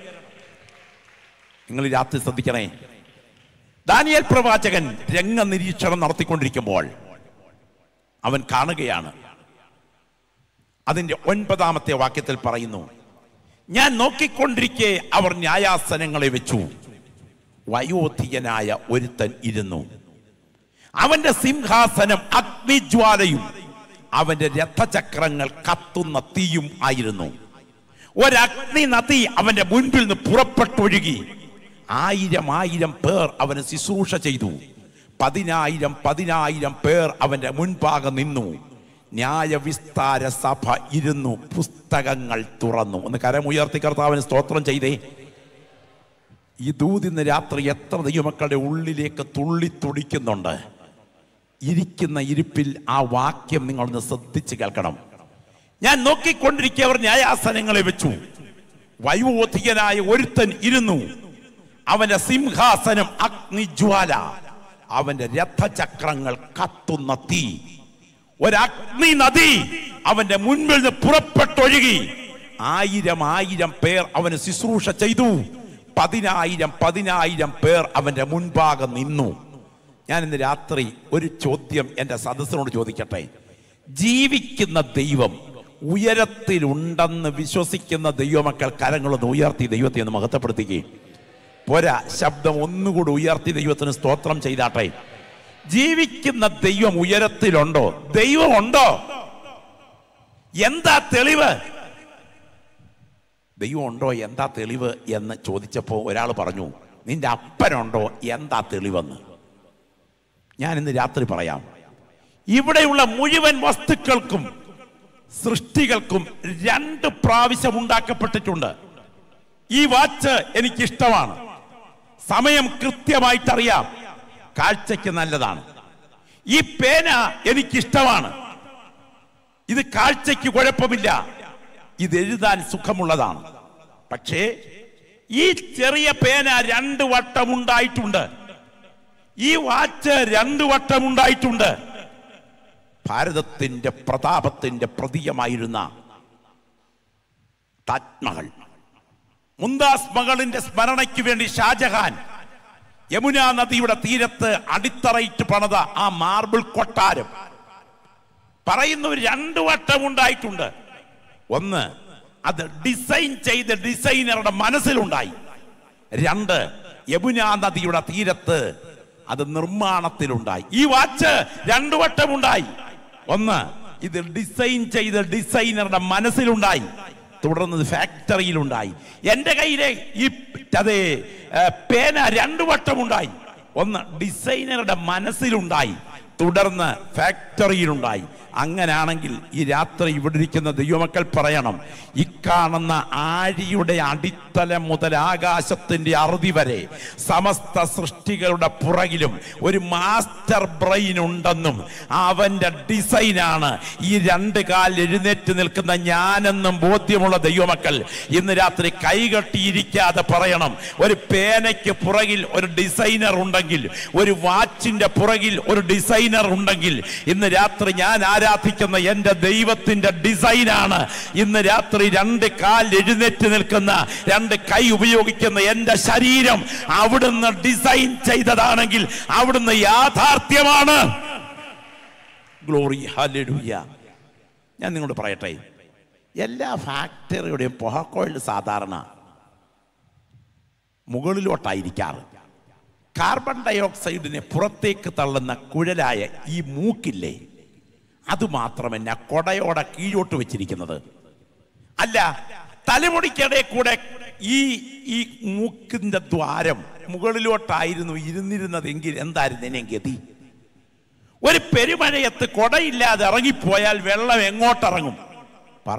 S1: നിങ്ങൾ രാത്രി ശ്രദ്ധിക്കണേ. ദാനിയേൽ പ്രവാചകൻ രംഗ നിരീക്ഷണം നടത്തിക്കൊണ്ടിരിക്കുമ്പോൾ അവൻ കാണുകയാണ്. അതിന്റെ ഒൻപതാമത്തെ വാക്യത്തിൽ പറയുന്നു, ഞാൻ നോക്കിക്കൊണ്ടിരിക്കെ അവർ ന്യായാസനങ്ങളെ വെച്ചു, വയോധികനായ ഒരുത്തൻ ഇരുന്നു, അവന്റെ സിംഹാസനം അഗ്നിജ്വാലയും അവന്റെ രഥചക്രങ്ങൾ കത്തുന്ന തീയും ആയിരുന്നു. ഒരഗ്നി നദി അവന്റെ മുൻപിൽ നിന്ന് പുറപ്പെട്ടൊഴുകി. ആയിരം ആയിരം പേർ അവന് ശുശ്രൂഷ ചെയ്തു. പതിനായിരം പതിനായിരം പേർ അവന്റെ മുൻപാകെ നിന്നു. ന്യായവിസ്താര സഭ ഇരുന്നു, പുസ്തകങ്ങൾ തുറന്നു. ഒന്ന് കരമുയർത്തി കർത്താവിന് സ്തോത്രം ചെയ്തേ. ഈ ദൂതിന്ന് രാത്രി എത്ര ദൈവമക്കളുടെ ഉള്ളിലേക്ക് തുള്ളി തുടിക്കുന്നുണ്ട്. ഇരിക്കുന്ന ഇരിപ്പിൽ ആ വാക്യം നിങ്ങളൊന്ന് ശ്രദ്ധിച്ച് കേൾക്കണം. ഞാൻ നോക്കിക്കൊണ്ടിരിക്കെ അവർ ന്യായാസനങ്ങളെ വെച്ചു, വയോധികനായ ഒരുത്തൻ ഇരുന്നു, അവന്റെ സിംഹാസനം അഗ്നിജ്വാല, അവന്റെ രഥചക്രങ്ങൾ കത്തുന്ന തീ. ഒരഗ്നി നദി അവന്റെ മുൻപിൽ നിന്ന് പുറപ്പെട്ടൊഴുകി. ആയിരം ആയിരം പേർ അവന് ശുശ്രൂഷ ചെയ്തു. പതിനായിരം പതിനായിരം പേർ അവന്റെ മുൻപാകെ നിന്നു. ഞാൻ ഇന്ന് രാത്രി ഒരു ചോദ്യം എൻ്റെ സദസ്സിനോട് ചോദിക്കട്ടെ. ജീവിക്കുന്ന ദൈവം ഉയരത്തിലുണ്ടെന്ന് വിശ്വസിക്കുന്ന ദൈവമക്കൾ കരങ്ങളൊന്ന് ഉയർത്തി ദൈവത്തെ ഒന്ന് മഹത്വപ്പെടുത്തുകയും പോരാ, ശബ്ദം ഒന്നുകൂടി ഉയർത്തി ദൈവത്തിന് സ്തോത്രം ചെയ്താട്ടെ. ജീവിക്കുന്ന ദൈവം ഉയരത്തിലുണ്ടോ? ദൈവം ഉണ്ടോ? എന്താ തെളിവ്? ദൈവം ഉണ്ടോ, എന്താ തെളിവ് എന്ന് ചോദിച്ചപ്പോൾ ഒരാൾ പറഞ്ഞു, നിന്റെ അപ്പനുണ്ടോ, എന്താ തെളിവെന്ന്. ഞാൻ ഇന്ന് രാത്രി പറയാം. ഇവിടെയുള്ള മുഴുവൻ വസ്തുക്കൾക്കും സൃഷ്ടികൾക്കും രണ്ട് പ്രാവശ്യം ഉണ്ടാക്കപ്പെട്ടിട്ടുണ്ട്. ഈ വാച്ച് എനിക്കിഷ്ടമാണ്, സമയം കൃത്യമായിട്ടറിയാം, കാഴ്ചയ്ക്ക് നല്ലതാണ്. ഈ പേന എനിക്കിഷ്ടമാണ്, ഇത് കാഴ്ചയ്ക്ക് കുഴപ്പമില്ല, ഇത് എഴുതാൻ സുഖമുള്ളതാണ്. പക്ഷേ ഈ ചെറിയ പേന രണ്ട് വട്ടം ഉണ്ടായിട്ടുണ്ട്, ഈ വാച്ച് രണ്ട് വട്ടം ഉണ്ടായിട്ടുണ്ട്. ഭാരതത്തിന്റെ പ്രതാപത്തിന്റെ പ്രതീകമായിരുന്ന താജ്മഹൽ, മുംതാസ് മകളിന്റെ സ്മരണയ്ക്ക് വേണ്ടി ഷാജഹാൻ യമുന നദിയുടെ തീരത്ത് അടിത്തറയിട്ട് പണിത ആ മാർബിൾ കൊട്ടാരം പറയുന്നു രണ്ടു വട്ടം ഉണ്ടായിട്ടുണ്ട്. ഒന്ന്, അത് ഡിസൈൻ ചെയ്ത ഡിസൈനറുടെ മനസ്സിലുണ്ടായി. രണ്ട്, യമുന നദിയുടെ തീരത്ത് അത് നിർമ്മാണത്തിലുണ്ടായി. ഈ വാച്ച് രണ്ടു വട്ടം ഉണ്ടായി. ഒന്ന്, ഇത് ഡിസൈൻ ചെയ്ത ഡിസൈനറുടെ മനസ്സിലുണ്ടായി, തുടർന്ന് ഫാക്ടറിയിലുണ്ടായി. എൻ്റെ കയ്യിലെ ഈ അതേ പേന രണ്ടു വട്ടം ഉണ്ടായി. ഒന്ന് ഡിസൈനറുടെ മനസ്സിലുണ്ടായി, തുടർന്ന് ഫാക്ടറിയിലുണ്ടായി. അങ്ങനാണെങ്കിൽ ഈ രാത്രി ഇവിടെ ഇരിക്കുന്ന ദൈവമക്കൾ പറയണം, ഇക്കാണുന്ന ആഴിയുടെ അടിത്തല മുതൽ ആകാശത്തിന്റെ അറുതി വരെ സമസ്ത സൃഷ്ടികളുടെ പുറകിലും ഒരു മാസ്റ്റർ ബ്രെയിൻ ഉണ്ടെന്നും അവന്റെ ഡിസൈനാണ് ഈ രണ്ട് കാൽ എഴുന്നേറ്റ് നിൽക്കുന്ന ഞാനെന്നും ബോധ്യമുള്ള ദൈവമക്കൾ ഇന്ന് രാത്രി കൈകെട്ടിയിരിക്കാതെ പറയണം, ഒരു പേനയ്ക്ക് പുറകിൽ ഒരു ഡിസൈനർ ഉണ്ടെങ്കിൽ, ഒരു വാച്ചിന്റെ പുറകിൽ ഒരു ഡിസൈനർ ഉണ്ടെങ്കിൽ, ഇന്ന് രാത്രി ഞാൻ ആരാധിക്കുന്ന എന്റെ ദൈവത്തിന്റെ ഡിസൈനാണ് ഇന്ന് രാത്രി രണ്ട് കാൽ എഴുന്നേറ്റ് നിൽക്കുന്ന, രണ്ട് കൈ ഉപയോഗിക്കുന്ന എന്റെ ശരീരം അവിടുന്ന് ഡിസൈൻ ചെയ്തതാണെങ്കിൽ അവിടുന്ന് യാഥാർത്ഥ്യമാണ്. Glory, hallelujah. ഞാൻ നിങ്ങളോട് പറയട്ടെ, എല്ലാ ഫാക്ടറിയുടെയും പുകക്കോയിൽ സാധാരണ മുകളിലോട്ടായിരിക്കാറ്. കാർബൺ ഡയോക്സൈഡിനെ പുറത്തേക്ക് തള്ളുന്ന കുഴലായ ഈ മൂക്കില്ലേ, അതുമാത്രമല്ല കൊടയോടെ കീഴോട്ട് വെച്ചിരിക്കുന്നത്. അല്ല, തലമുടിക്കിടെ കൂടെ ഈ ഈ മൂക്കിന്റെ ദ്വാരം മുകളിലോട്ടായിരുന്നു ഇരുന്നിരുന്നതെങ്കിൽ എന്തായിരുന്നു ഗതി? ഒരു പെരുമഴയത്ത് കൊടയില്ലാതെ ഇറങ്ങിപ്പോയാൽ വെള്ളം എങ്ങോട്ടിറങ്ങും? പറ.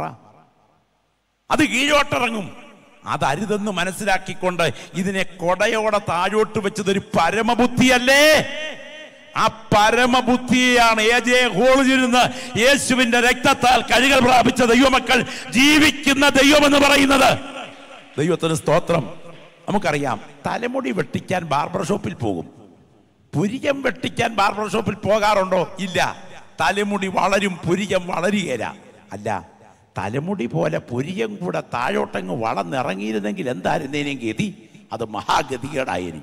S1: അത് കീഴോട്ടിറങ്ങും. അതരുതെന്ന് മനസ്സിലാക്കിക്കൊണ്ട് ഇതിനെ കൊടയോടെ താഴോട്ട് വെച്ചതൊരു പരമബുദ്ധിയല്ലേ? ആ പരമബുദ്ധിയാണ് എ ജെ ഹോളിലിരുന്ന് യേശുവിന്റെ രക്തത്താൽ കഴുകൽ പ്രാപിച്ച ദൈവമക്കൾ ജീവിക്കുന്ന ദൈവമെന്ന് പറയുന്നത്. ദൈവത്തിന് സ്തോത്രം. നമുക്കറിയാം, തലമുടി വെട്ടിക്കാൻ ബാർബർ ഷോപ്പിൽ പോകും. പുരികം വെട്ടിക്കാൻ ബാർബർ ഷോപ്പിൽ പോകാറുണ്ടോ? ഇല്ല. തലമുടി വളരും, പുരികം വളരുകയില്ല. അല്ല, തലമുടി പോലെ പുരികം കൂടെ താഴോട്ടങ്ങ് വളർന്നിറങ്ങിയിരുന്നെങ്കിൽ എന്തായിരുന്നേനും ഗതി? അത് മഹാഗതികേടായിരുന്നു.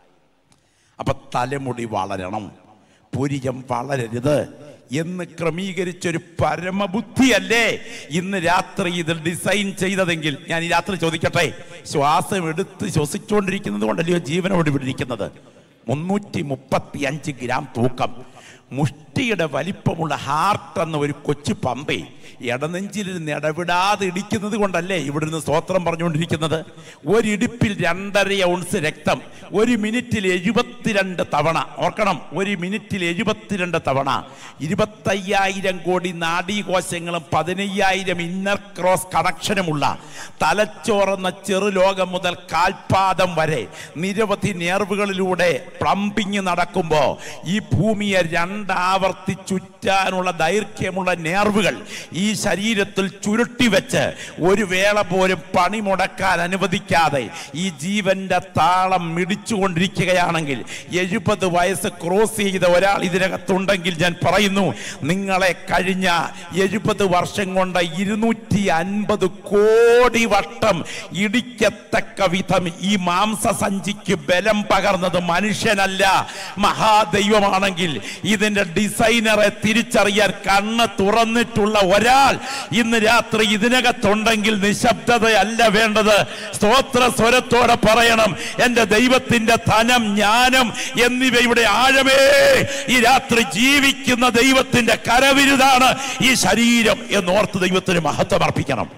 S1: അപ്പൊ തലമുടി വളരണം, പുരികം വളരരുത് എന്ന് ക്രമീകരിച്ചൊരു പരമബുദ്ധിയല്ലേ ഇന്ന് രാത്രി ഇതിൽ ഡിസൈൻ ചെയ്തതെങ്കിൽ, ഞാൻ ഈ രാത്രി ചോദിക്കട്ടെ, ശ്വാസം എടുത്ത് ശ്വസിച്ചുകൊണ്ടിരിക്കുന്നത് കൊണ്ടല്ലയോ ജീവനോട് വിടിരിക്കുന്നത്? മുന്നൂറ്റി മുപ്പത്തി അഞ്ച് ഗ്രാം തൂക്കം, മുഷ്ടിയുടെ വലിപ്പമുള്ള ഹാർട്ട് എന്ന ഒരു കൊച്ചു പമ്പേ ഇടനെഞ്ചിലിരുന്ന് ഇടവിടാതെ ഇടിക്കുന്നത് കൊണ്ടല്ലേ ഇവിടുന്ന് സ്തോത്രം പറഞ്ഞുകൊണ്ടിരിക്കുന്നത്? ഒരിടിപ്പിൽ രണ്ടര ഔൺസ് രക്തം ഒരു മിനിറ്റിൽ എഴുപത്തിരണ്ട് തവണ, ഓർക്കണം, ഒരു മിനിറ്റിൽ എഴുപത്തിരണ്ട് തവണ, ഇരുപത്തയ്യായിരം കോടി നാഡീകോശങ്ങളും പതിനയ്യായിരം ഇന്നർ ക്രോസ് കണക്ഷനുമുള്ള തലച്ചോറെന്ന ചെറുലോകം മുതൽ കാൽപാദം വരെ നിരവധി നേർവുകളിലൂടെ പ്ലംബിങ് നടക്കുമ്പോ ഈ ഭൂമിയെ രണ്ടാവർത്തി ചുറ്റാനുള്ള ദൈർഘ്യമുള്ള നേർവുകൾ ഈ ശരീരത്തിൽ ചുരുട്ടി വെച്ച് ഒരു വേള പോലും പണി മുടക്കാൻ അനുവദിക്കാതെ ഈ ജീവന്റെ താളം മിടിച്ചുകൊണ്ടിരിക്കുകയാണെങ്കിൽ, എഴുപത് വയസ്സ് ക്രോസ് ചെയ്ത ഒരാൾ ഇതിനകത്തുണ്ടെങ്കിൽ ഞാൻ പറയുന്നു, നിങ്ങളെ കഴിഞ്ഞ എഴുപത് വർഷം കൊണ്ട് ഇരുന്നൂറ്റി അൻപത് കോടി വട്ടം ഇടിക്കത്തക്ക വിധം ഈ മാംസസഞ്ചിക്ക് ബലം പകർന്നത് മനുഷ്യനല്ല, മഹാദൈവമാണെങ്കിൽ ഇതിന്റെ ഡിസൈനറെ തിരിച്ചറിയാൻ കണ്ണ് തുറന്നിട്ടുള്ള ഒരാൾ ഇന്ന് രാത്രി ഇതിനകത്തുണ്ടെങ്കിൽ നിശബ്ദതയല്ല വേണ്ടത്, സ്തോത്ര സ്വരത്തോടെ പറയണം, എന്റെ ദൈവത്തിന്റെ ധനം, ജ്ഞാനം എന്നിവയുടെ ആഴമേ ഈ രാത്രി ജീവിക്കുന്ന ദൈവത്തിന്റെ കരവിരുതാണ് ഈ ശരീരം എന്നോർത്ത് ദൈവത്തിന് മഹത്വം അർപ്പിക്കണം.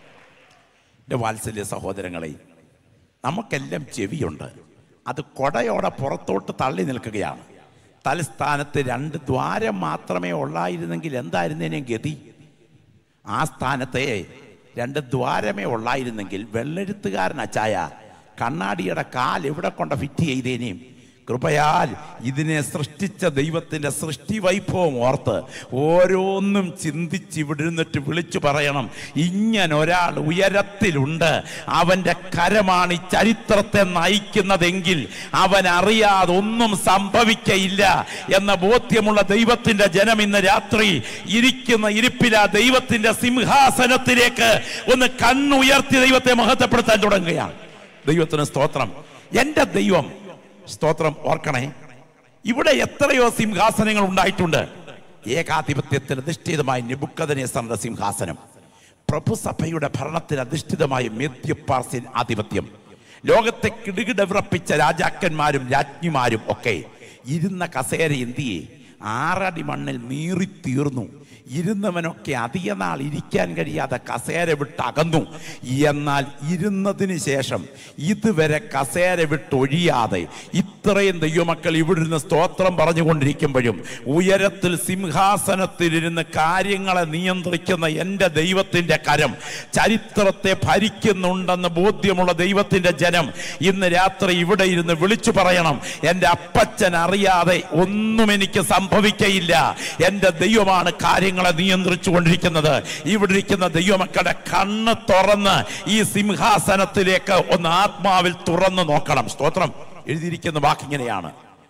S1: എന്റെ വാത്സല്യ സഹോദരങ്ങളെ, നമുക്കെല്ലാം ചെവിയുണ്ട്, അത് കൊടയോടെ പുറത്തോട്ട് തള്ളി നിൽക്കുകയാണ്. തലസ്ഥാനത്ത് രണ്ട് ദ്വാരം മാത്രമേ ഉള്ളായിരുന്നെങ്കിൽ എന്തായിരുന്നേനെ ഗതി? ആ സ്ഥാനത്തെ രണ്ട് ദ്വാരമേ ഉള്ളായിരുന്നെങ്കിൽ വെള്ളെഴുത്തുകാരൻ അച്ചായ കണ്ണാടിയുടെ കാൽ എവിടെ കൊണ്ട് ഫിറ്റ് ചെയ്തേനേയും? കൃപയാൽ ഇതിനെ സൃഷ്ടിച്ച ദൈവത്തിന്റെ സൃഷ്ടി വൈഭവം ഓർത്ത് ഓരോന്നും ചിന്തിച്ച് ഇവിടുന്നിട്ട് വിളിച്ചു പറയണം, ഇങ്ങനൊരാൾ ഉയരത്തിലുണ്ട്, അവന്റെ കരമാണ് ഈ ചരിത്രത്തെ നയിക്കുന്നതെങ്കിൽ അവൻ അറിയാതെ ഒന്നും സംഭവിക്കയില്ല എന്ന ബോധ്യമുള്ള ദൈവത്തിന്റെ ജനം ഇന്ന് രാത്രി ഇരിക്കുന്ന ഇരിപ്പിൽ ആ ദൈവത്തിന്റെ സിംഹാസനത്തിലേക്ക് ഒന്ന് കണ്ണുയർത്തി ദൈവത്തെ മഹത്വപ്പെടുത്താൻ തുടങ്ങുകയാണ്. ദൈവത്തിന് സ്തോത്രം. എന്റെ ദൈവം, സ്തോത്രം, ഓർക്കണേ, ഇവിടെ എത്രയോ സിംഹാസനങ്ങൾ ഉണ്ടായിട്ടുണ്ട്. ഏകാധിപത്യത്തിൽ അധിഷ്ഠിതമായ നെബൂഖദ്നേസറിന്റെ സിംഹാസനം, പ്രഭുസഭയുടെ ഭരണത്തിൽ അധിഷ്ഠിതമായ മേദ്യ പാർസ്യൻ ആധിപത്യം, ലോകത്തെ കിടുകിട വിറപ്പിച്ച രാജാക്കന്മാരും രാജ്ഞിമാരും ഒക്കെ ഇരുന്ന കസേര എന്തിയെ ആറടി മണ്ണിൽ നീറിത്തീർന്നു. ഇരുന്നവനൊക്കെ അധിക നാൾ ഇരിക്കാൻ കഴിയാതെ കസേര വിട്ട് അകന്നു. എന്നാൽ ഇരുന്നതിന് ശേഷം ഇതുവരെ കസേര വിട്ടൊഴിയാതെ ഇത്രയും ദൈവമക്കൾ ഇവിടുന്ന് സ്തോത്രം പറഞ്ഞുകൊണ്ടിരിക്കുമ്പോഴും ഉയരത്തിൽ സിംഹാസനത്തിലിരുന്ന് കാര്യങ്ങളെ നിയന്ത്രിക്കുന്ന എൻ്റെ ദൈവത്തിൻ്റെ കരം ചരിത്രത്തെ ഭരിക്കുന്നുണ്ടെന്ന് ബോധ്യമുള്ള ദൈവത്തിൻ്റെ ജനം ഇന്ന് രാത്രി ഇവിടെ ഇരുന്ന് വിളിച്ചു പറയണം, എൻ്റെ അപ്പച്ചൻ അറിയാതെ ഒന്നും എനിക്ക് സംഭവിക്കയില്ല. എൻ്റെ ദൈവമാണ് കാര്യങ്ങളെ നിയന്ത്രിച്ചു കൊണ്ടിരിക്കുന്നത്. ഇവിടെ ഇരിക്കുന്ന ദൈവമക്കളുടെ കണ്ണ് തുറന്ന് ഈ സിംഹാസനത്തിലേക്ക് ഒന്ന് ആത്മാവിൽ തുറന്നു നോക്കണം. സ്തോത്രം. എഴുതിയിരിക്കുന്ന വാക്കിങ്ങനെയാണ്,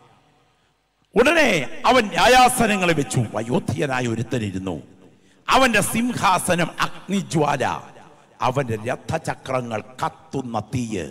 S1: ഉടനെ അവൻ ന്യായാസനങ്ങളെ വെച്ചു, വയോധികനായ ഒരുത്തനിരുന്നു. അവന്റെ സിംഹാസനം അഗ്നിജ്വാല, അവന്റെ രഥചക്രങ്ങൾ കത്തുന്ന തീയ്.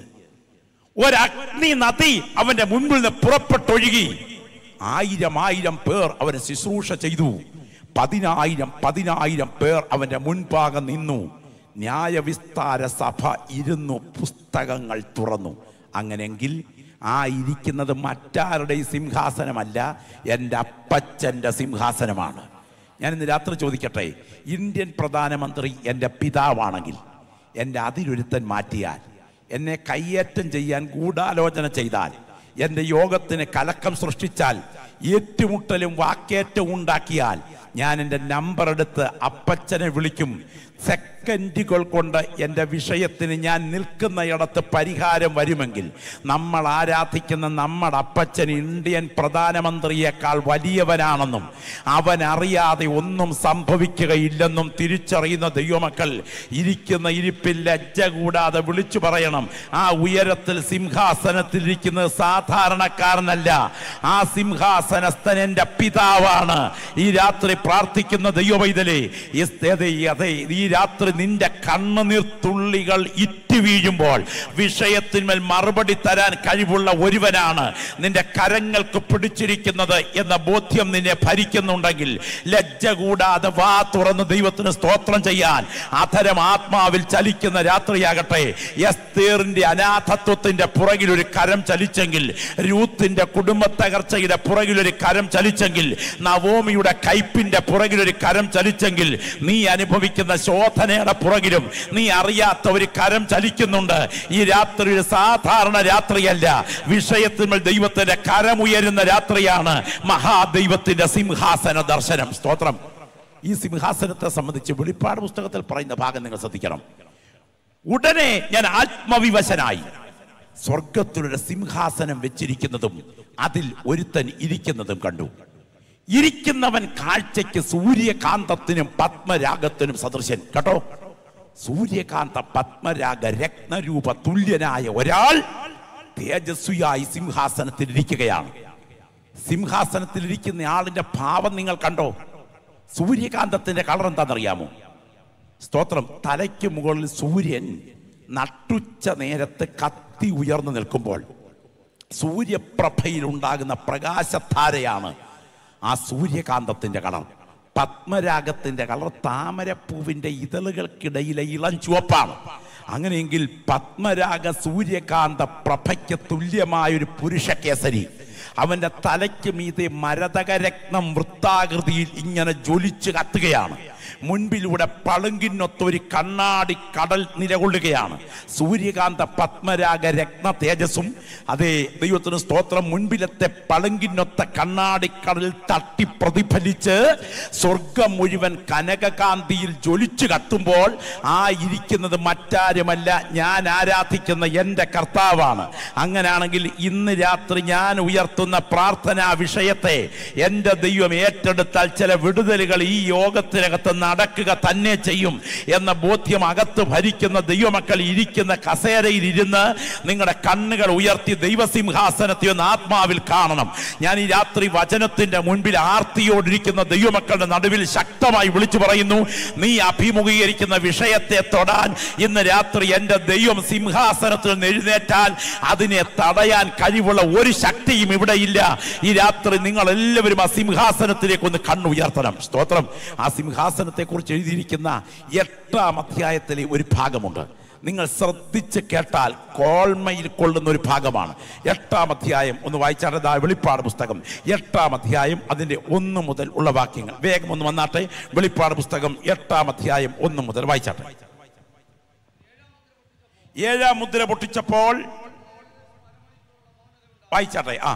S1: ഒരഗ്നി നദി അവന്റെ മുൻപിൽ നിന്ന് പുറപ്പെട്ടൊഴുകി. ആയിരം ആയിരം പേർ അവന് ശുശ്രൂഷ ചെയ്തു. പതിനായിരം പതിനായിരം പേർ അവന്റെ മുൻപാകെ നിന്നു. ന്യായവിസ്താര സഭ ഇരുന്നു പുസ്തകങ്ങൾ തുറന്നു. അങ്ങനെങ്കിൽ ആ ഇരിക്കുന്നത് മറ്റാരുടെയും സിംഹാസനമല്ല, എൻ്റെ അപ്പച്ചൻ്റെ സിംഹാസനമാണ്. ഞാൻ ഇന്ന് രാത്രി ചോദിക്കട്ടെ, ഇന്ത്യൻ പ്രധാനമന്ത്രി എൻ്റെ പിതാവാണെങ്കിൽ എൻ്റെ അതിലൊരുത്തൻ മാറ്റിയാൽ, എന്നെ കയ്യേറ്റം ചെയ്യാൻ ഗൂഢാലോചന ചെയ്താൽ, എൻ്റെ യോഗത്തിന് കലക്കം സൃഷ്ടിച്ചാൽ, ഏറ്റുമുട്ടലും വാക്കേറ്റവും ഉണ്ടാക്കിയാൽ, ഞാൻ എൻ്റെ നമ്പർ എടുത്ത് അപ്പച്ചനെ വിളിക്കും. സെക്കൻഡുകൾ കൊണ്ട് എൻ്റെ വിഷയത്തിന് ഞാൻ നിൽക്കുന്ന ഇടത്ത് പരിഹാരം വരുമെങ്കിൽ നമ്മൾ ആരാധിക്കുന്ന നമ്മുടെ അപ്പച്ചൻ ഇന്ത്യൻ പ്രധാനമന്ത്രിയേക്കാൾ വലിയവനാണെന്നും അവൻ അറിയാതെ ഒന്നും സംഭവിക്കുകയില്ലെന്നും തിരിച്ചറിയുന്ന ദൈവമക്കൾ ഇരിക്കുന്ന ഇരിപ്പിൽ ലജ്ജ കൂടാതെ വിളിച്ചു പറയണം, ആ ഉയരത്തിൽ സിംഹാസനത്തിലിരിക്കുന്നത് സാധാരണക്കാരനല്ല, ആ സിംഹാസനസ്ഥൻ എൻ്റെ പിതാവാണ്. ഈ രാത്രി പ്രാർത്ഥിക്കുന്ന ദൈവവൈതലേ, അതെ, ഈ രാത്രി നിന്റെ കണ്ണുനീർ തുള്ളികൾ ഇറ്റു വീഴുമ്പോൾ വിഷയത്തിന്മേൽ മറുപടി തരാൻ കഴിവുള്ള ഒരുവനാണ് നിന്റെ കരങ്ങൾക്ക് പിടിച്ചിരിക്കുന്നത് എന്ന ബോധ്യം നിന്നെ ഭരിക്കുന്നുണ്ടെങ്കിൽ ലജ്ജ കൂടാതെ വാ തുറന്ന് ദൈവത്തിന് സ്തോത്രം ചെയ്യാൻ അധരം ആത്മാവിൽ ചലിക്കുന്ന രാത്രിയാകട്ടെ. എസ്തേറിന്റെ അനാഥത്വത്തിന്റെ പുറകിൽ ഒരു കരം ചലിച്ചെങ്കിൽ, രൂത്തിന്റെ കുടുംബ തകർച്ചയുടെ പുറകിൽ ഒരു കരം ചലിച്ചെങ്കിൽ, നവോമിയുടെ കയ്പിന്റെ പുറകിൽ ഒരു കരം ചലിച്ചെങ്കിൽ, നീ അനുഭവിക്കുന്ന ശോധനയുടെ പുറകിലും നീ അറിയാത്ത ഒരു കരം ചലിക്കുന്നുണ്ട്. ഈ രാത്രി ഒരു സാധാരണ രാത്രിയല്ല, വിഷയത്തിന്മേൽ ദൈവത്തിന്റെ കരമുയരുന്ന രാത്രിയാണ്. മഹാദൈവത്തിന്റെ സിംഹാസന ദർശനം. സ്തോത്രം. ഈ സിംഹാസനത്തെ സംബന്ധിച്ച് വെളിപ്പാട് പുസ്തകത്തിൽ പറയുന്ന ഭാഗം നിങ്ങൾ ശ്രദ്ധിക്കണം. ഉടനെ ഞാൻ ആത്മവിവശനായി സ്വർഗത്തിലൊരു സിംഹാസനം വെച്ചിരിക്കുന്നതും അതിൽ ഒരുത്തൻ ഇരിക്കുന്നതും കണ്ടു. ഇരിക്കുന്നവൻ കാഴ്ചയ്ക്ക് സൂര്യകാന്തത്തിനും പത്മരാഗത്തിനും സദൃശൻ. കേട്ടോ, സൂര്യകാന്ത പത്മരാഗ രത്നരൂപ തുല്യനായ ഒരാൾ തേജസ്വിയായി സിംഹാസനത്തിൽ ഇരിക്കുകയാണ്. സിംഹാസനത്തിലിരിക്കുന്ന ആളിന്റെ ഭാവം നിങ്ങൾ കണ്ടോ? സൂര്യകാന്തത്തിന്റെ കളർ എന്താണെന്നറിയാമോ? സ്തോത്രം. തലയ്ക്ക് മുകളിൽ സൂര്യൻ നട്ടുച്ച നേരത്ത് കത്തി ഉയർന്നു നിൽക്കുമ്പോൾ സൂര്യപ്രഭയിൽ ഉണ്ടാകുന്ന പ്രകാശധാരയാണ് ആ സൂര്യകാന്തത്തിന്റെ കളർ. പത്മരാഗത്തിന്റെ കളർ താമരപ്പൂവിന്റെ ഇതളുകൾക്കിടയിലെ ഇളം ചുവപ്പാണ്. അങ്ങനെയെങ്കിൽ പത്മരാഗ സൂര്യകാന്ത പ്രഭയ്ക്ക് തുല്യമായൊരു പുരുഷ കേസരി അവന്റെ തലയ്ക്ക് മീതെ മരതകരത്നം വൃത്താകൃതിയിൽ ഇങ്ങനെ ജ്വലിച്ചു കത്തുകയാണ്. മുൻപിലൂടെ പളുങ്കിനൊത്തൊരു കണ്ണാടി കടൽ നിലകൊള്ളുകയാണ്. സൂര്യകാന്ത പത്മരാഗ രത്ന തേജസ്സും അതേ ദൈവത്തിന് സ്തോത്രം മുൻപിലത്തെ പളുങ്കിനൊത്ത കണ്ണാടി കടലിൽ തട്ടി പ്രതിഫലിച്ച് സ്വർഗം മുഴുവൻ കനകകാന്തിയിൽ ജ്വലിച്ചു കത്തുമ്പോൾ ആ ഇരിക്കുന്നത് മറ്റാരുമല്ല, ഞാൻ ആരാധിക്കുന്ന എൻ്റെ കർത്താവാണ്. അങ്ങനെയാണെങ്കിൽ ഇന്ന് രാത്രി ഞാൻ ഉയർത്തുന്ന പ്രാർത്ഥനാ വിഷയത്തെ എൻ്റെ ദൈവം ഏറ്റെടുത്താൽ ചില വിടുതലുകൾ ഈ യോഗത്തിനകത്ത് നടക്കുക തന്നെ ചെയ്യും എന്ന ബോധ്യം അകത്ത് ഭരിക്കുന്ന ദൈവമക്കൾ ഇരിക്കുന്ന കസേരയിൽ ഇരുന്ന് നിങ്ങളുടെ കണ്ണുകൾ ഉയർത്തി ദൈവസിംഹാസനത്തെ ഒന്ന് ആത്മാവിൽ കാണണം. ഞാൻ ഈ രാത്രി വചനത്തിന്റെ മുൻപിൽ ആർത്തിയോടിരിക്കുന്ന ദൈവമക്കളുടെ നടുവിൽ ശക്തമായി വിളിച്ചു പറയുന്നു, നീ അഭിമുഖീകരിക്കുന്ന വിഷയത്തെ തൊടാൻ ഇന്ന് രാത്രി എൻ്റെ ദൈവം സിംഹാസനത്തിൽ നിന്ന് എഴുന്നേറ്റാൽ അതിനെ തടയാൻ കഴിവുള്ള ഒരു ശക്തിയും ഇവിടെ ഇല്ല. ഈ രാത്രി നിങ്ങൾ എല്ലാവരും ആ സിംഹാസനത്തിലേക്ക് ഒന്ന് കണ്ണുയർത്തണം. സ്തോത്രം. ആ സിംഹാസനത്തെ കുറിച്ച് എഴുതിയിരിക്കുന്ന എട്ടാം അധ്യായത്തിലെ ഒരു ഭാഗമുണ്ട്. നിങ്ങൾ ശ്രദ്ധിച്ച് കേട്ടാൽ കോൾമയിൽ കൊള്ളുന്ന ഒരു ഭാഗമാണ്. എട്ടാം അധ്യായം ഒന്ന് വായിച്ചാൽ വെളിപ്പാട് പുസ്തകം എട്ടാം അധ്യായം അതിന്റെ ഒന്ന് മുതൽ ഉള്ള വാക്യങ്ങൾ വേഗം ഒന്ന് വന്നാട്ടെ. വെളിപ്പാട് പുസ്തകം എട്ടാം അധ്യായം ഒന്ന് മുതൽ വായിച്ചാട്ടെ. ഏഴാം മുദ്ര പൊട്ടിച്ചപ്പോൾ വായിച്ചാട്ടെ. ആ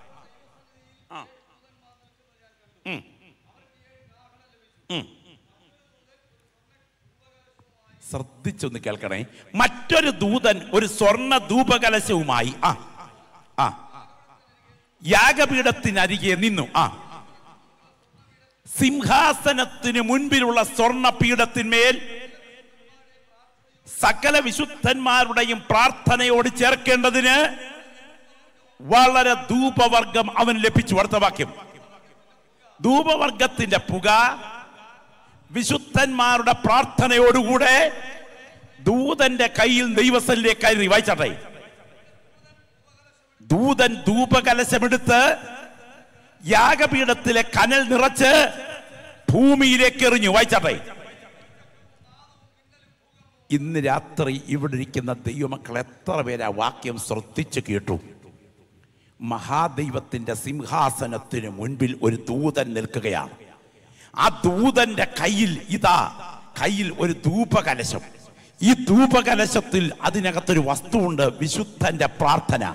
S1: ശ്രദ്ധിച്ചൊന്ന് കേൾക്കണേ. മറ്റൊരു ദൂതൻ ഒരു സ്വർണ്ണ ധൂപകലശവുമായി ആ ആ യാഗപീഠത്തിനരികെ നിന്നു. ആ സിംഹാസനത്തിന് മുൻപിലുള്ള സ്വർണ്ണ പീഠത്തിന്മേൽ സകല വിശുദ്ധന്മാരുടെയും പ്രാർത്ഥനയോട് ചേർക്കേണ്ടതിന് വളരെ ധൂപവർഗം അവൻ ലഭിച്ചു. അടുത്ത വാക്യം, ധൂപവർഗത്തിന്റെ പുക വിശുദ്ധന്മാരുടെ പ്രാർത്ഥനയോടുകൂടെ ദൂതന്റെ കയ്യിൽ ദൈവസന്നിധിയിലേക്ക് കയറി. വായിച്ചാട്ടെ. ദൂതൻ ധൂപകലശമെടുത്ത് യാഗപീഠത്തിലെ കനൽ നിറച്ച് ഭൂമിയിലേക്ക് എറിഞ്ഞു. വായിച്ചാട്ടെ. ഇന്ന് രാത്രി ഇവിടെ ഇരിക്കുന്ന ദൈവമക്കൾ എത്ര പേരാ വാക്യം ശ്രദ്ധിച്ചു കേട്ടു? മഹാദൈവത്തിന്റെ സിംഹാസനത്തിന് മുൻപിൽ ഒരു ദൂതൻ നിൽക്കുകയാണ്. ആ ദൂതന്റെ കയ്യിൽ ഇതാ കയ്യിൽ ഒരു ധൂപകലശം. ഈ ധൂപകലശത്തിൽ അതിനകത്തൊരു വസ്തുവുണ്ട്, വിശുദ്ധന്റെ പ്രാർത്ഥന.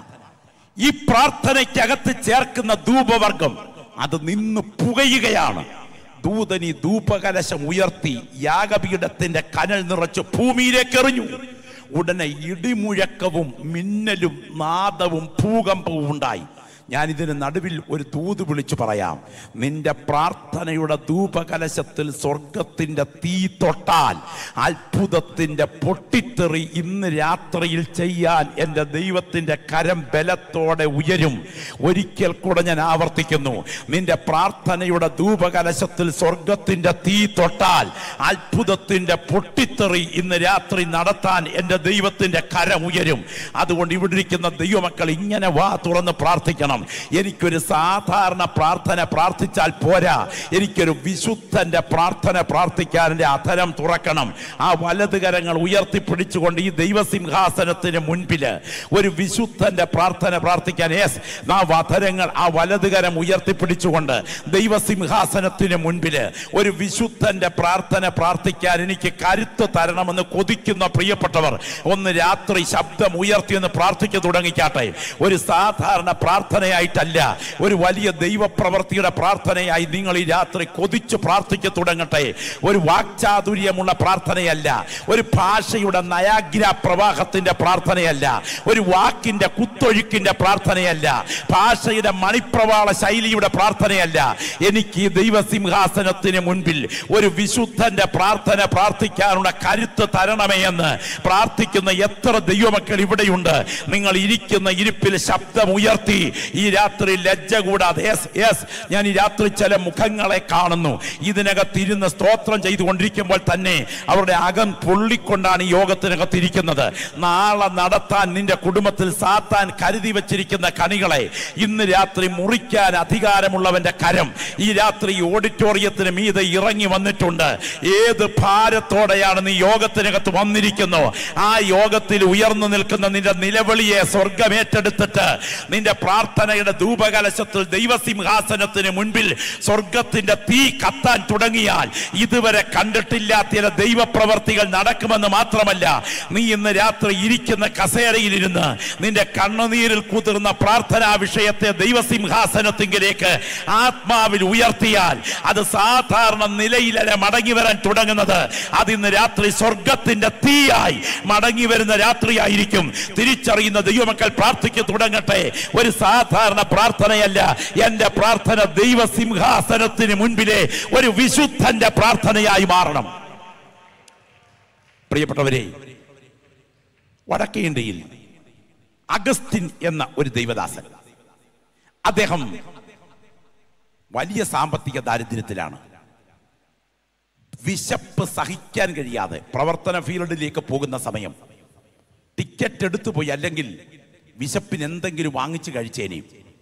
S1: ഈ പ്രാർത്ഥനയ്ക്കകത്ത് ചേർക്കുന്ന ധൂപവർഗം അത് നിന്ന് പുകയുകയാണ്. ദൂതൻ ഈ ധൂപകലശം ഉയർത്തി യാഗപീഠത്തിന്റെ കനൽ നിറച്ച് ഭൂമിയിലേക്ക് എറിഞ്ഞു. ഉടനെ ഇടിമുഴക്കവും മിന്നലും നാദവും ഭൂകമ്പവും ഉണ്ടായി. ഞാൻ ഇതിന് നടുവിൽ ഒരു ദൂത് വിളിച്ചു പറയാം. നിന്റെ പ്രാർത്ഥനയുടെ ധൂപകലശത്തിൽ സ്വർഗത്തിന്റെ തീ തൊട്ടാൽ അത്ഭുതത്തിന്റെ പൊട്ടിത്തെറി ഇന്ന് രാത്രിയിൽ ചെയ്യാൻ എൻ്റെ ദൈവത്തിന്റെ കരം ബലത്തോടെ ഉയരും. ഒരിക്കൽ കൂടെ ഞാൻ ആവർത്തിക്കുന്നു, നിന്റെ പ്രാർത്ഥനയുടെ ധൂപകലശത്തിൽ സ്വർഗത്തിന്റെ തീ തൊട്ടാൽ അത്ഭുതത്തിന്റെ പൊട്ടിത്തെറി ഇന്ന് രാത്രി നടത്താൻ എൻ്റെ ദൈവത്തിന്റെ കരം ഉയരും. അതുകൊണ്ട് ഇവിടെ ഇരിക്കുന്ന ദൈവമക്കൾ ഇങ്ങനെ വാ തുറന്ന് പ്രാർത്ഥിക്കണം. എനിക്കൊരു സാധാരണ പ്രാർത്ഥന പ്രാർത്ഥിച്ചാൽ പോരാ, എനിക്കൊരു വിശുദ്ധന്റെ പ്രാർത്ഥന പ്രാർത്ഥിക്കാൻ എൻ്റെ അധരം തുറക്കണം. ആ വലത് കരങ്ങൾ ഉയർത്തിപ്പിടിച്ചുകൊണ്ട് ഈ ദൈവസിംഹാസനത്തിന് മുൻപില് ഒരു വിശുദ്ധന്റെ പ്രാർത്ഥന പ്രാർത്ഥിക്കാൻ യെസ് ആ അധരങ്ങൾ ആ വലത് കരം ഉയർത്തിപ്പിടിച്ചുകൊണ്ട് ദൈവസിംഹാസനത്തിന് മുൻപില് ഒരു വിശുദ്ധന്റെ പ്രാർത്ഥന പ്രാർത്ഥിക്കാൻ എനിക്ക് കരുത്ത് തരണമെന്ന് കൊതിക്കുന്ന പ്രിയപ്പെട്ടവർ ഒന്ന് രാത്രി ശബ്ദം ഉയർത്തിയെന്ന് പ്രാർത്ഥിച്ചു തുടങ്ങിക്കാട്ടെ. ഒരു സാധാരണ പ്രാർത്ഥന ായിട്ടല്ല, ഒരു വലിയ ദൈവപ്രവൃത്തിയുടെ പ്രാർത്ഥനയായി നിങ്ങൾ ഈ രാത്രി കൊതിച്ച് പ്രാർത്ഥിച്ചു തുടങ്ങട്ടെ. ഒരു വാക്ചാതുര്യമുള്ള പ്രാർത്ഥനയല്ല, ഒരു ഭാഷയുടെ നയാഗ്ര പ്രവാഹത്തിന്റെ പ്രാർത്ഥനയല്ല, ഒരു വാക്കിന്റെ കുത്തൊഴുക്കിന്റെ പ്രാർത്ഥനയല്ല, ഭാഷയുടെ മണിപ്രവാള ശൈലിയുടെ പ്രാർത്ഥനയല്ല. എനിക്ക് ഈ ദൈവസിംഹാസനത്തിന് മുൻപിൽ ഒരു വിശുദ്ധന്റെ പ്രാർത്ഥന പ്രാർത്ഥിക്കാനുള്ള കരുത്ത് തരണമേ എന്ന് പ്രാർത്ഥിക്കുന്ന എത്ര ദൈവമക്കൾ ഇവിടെയുണ്ട്. നിങ്ങൾ ഇരിക്കുന്ന ഇരിപ്പിൽ ശബ്ദം ഉയർത്തി ഈ രാത്രി ലജ്ജ കൂടാതെ യെസ് യെസ് ഞാൻ ഈ രാത്രി ചില മുഖങ്ങളെ കാണുന്നു. ഇതിനകത്തിരുന്ന് സ്തോത്രം ചെയ്തുകൊണ്ടിരിക്കുമ്പോൾ തന്നെ അവരുടെ അകം പൊള്ളിക്കൊണ്ടാണ് ഈ യോഗത്തിനകത്ത് ഇരിക്കുന്നത്. നാളെ നടത്താൻ നിന്റെ കുടുംബത്തിൽ സാത്താൻ കരുതി വച്ചിരിക്കുന്ന കണികളെ ഇന്ന് രാത്രി മുറിക്കാൻ അധികാരമുള്ളവന്റെ കരം ഈ രാത്രി ഓഡിറ്റോറിയത്തിന് മീതെ ഇറങ്ങി വന്നിട്ടുണ്ട്. ഏത് ഭാരത്തോടെയാണ് നീ യോഗത്തിനകത്ത് വന്നിരിക്കുന്നു, ആ യോഗത്തിൽ ഉയർന്നു നിൽക്കുന്ന നിന്റെ നിലവിളിയെ സ്വർഗം ഏറ്റെടുത്തിട്ട് നിന്റെ പ്രാർത്ഥനയുടെ ധൂപകലശത്തിൽ ദൈവസിംഹാസനത്തിന് മുൻപിൽ സ്വർഗത്തിന്റെ തീ കത്താൻ തുടങ്ങിയാൽ ഇതുവരെ കണ്ടിട്ടില്ലാത്ത ചില ദൈവപ്രവർത്തികൾ നടക്കുമെന്ന് മാത്രമല്ല, നീ ഇന്ന് രാത്രി ഇരിക്കുന്ന കസേരയിലിരുന്ന് നിന്റെ കണ്ണുനീരിൽ കുതിർന്ന പ്രാർത്ഥനാ വിഷയത്തെ ദൈവസിംഹാസനത്തിലേക്ക് ആത്മാവിൽ ഉയർത്തിയാൽ അത് സാധാരണ നിലയിലല്ല മടങ്ങി വരാൻ തുടങ്ങുന്നത്. അതിന്ന് രാത്രി സ്വർഗത്തിന്റെ തീയായി മടങ്ങി വരുന്ന രാത്രിയായിരിക്കും. തിരിച്ചറിയുന്ന ദൈവമക്കൾ പ്രാർത്ഥിച്ചു തുടങ്ങട്ടെ. ഒരു സാധാരണ പ്രാർത്ഥനയല്ല, എന്റെ പ്രാർത്ഥന ദൈവസിംഹാസനത്തിന് മുൻപിലെ ഒരു വിശുദ്ധന്റെ പ്രാർത്ഥനയായി മാറണം. പ്രിയപ്പെട്ടവരെ, വടക്കേ ഇന്ത്യയിൽ അഗസ്റ്റിൻ എന്ന ഒരു ദൈവദാസൻ, അദ്ദേഹം വലിയ സാമ്പത്തിക ദാരിദ്ര്യത്തിലാണ്. വിശപ്പ് സഹിക്കാൻ കഴിയാതെ പ്രവർത്തന ഫീൽഡിലേക്ക് പോകുന്ന സമയം ടിക്കറ്റ് എടുത്തു പോയി, അല്ലെങ്കിൽ വിശപ്പിന് എന്തെങ്കിലും വാങ്ങിച്ചു കഴിച്ചേനെയും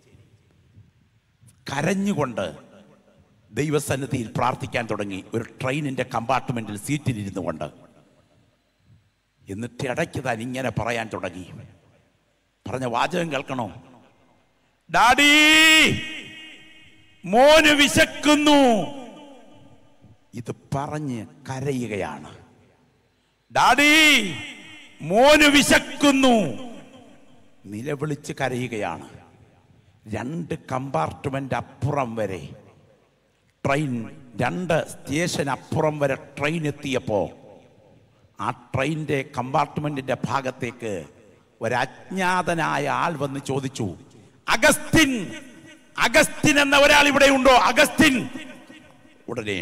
S1: കരഞ്ഞുകൊണ്ട് ദൈവസന്നിധിയിൽ പ്രാർത്ഥിക്കാൻ തുടങ്ങി. ഒരു ട്രെയിനിന്റെ കമ്പാർട്ട്മെന്റിൽ സീറ്റിലിരുന്നു കൊണ്ട്. എന്നിട്ട് ഇടയ്ക്ക് താൻ ഇങ്ങനെ പറയാൻ തുടങ്ങി. പറഞ്ഞ വാചകം കേൾക്കണോ? ഡാഡി, മോന് വിശക്കുന്നു. ഇത് പറഞ്ഞ് കരയുകയാണ്. ഡാഡി, മോന് വിശക്കുന്നു. നിലവിളിച്ച് കരയുകയാണ്. രണ്ട് കമ്പാർട്ട്മെൻ്റ് അപ്പുറം വരെ ട്രെയിൻ, രണ്ട് സ്റ്റേഷൻ അപ്പുറം വരെ ട്രെയിൻ എത്തിയപ്പോൾ ആ ട്രെയിനിൻ്റെ കമ്പാർട്ട്മെൻറ്റിൻ്റെ ഭാഗത്തേക്ക് ഒരജ്ഞാതനായ ആൾ വന്ന് ചോദിച്ചു, അഗസ്റ്റിൻ, അഗസ്റ്റിൻ എന്ന ഒരാൾ ഇവിടെ ഉണ്ടോ? അഗസ്റ്റിൻ. ഉടനെ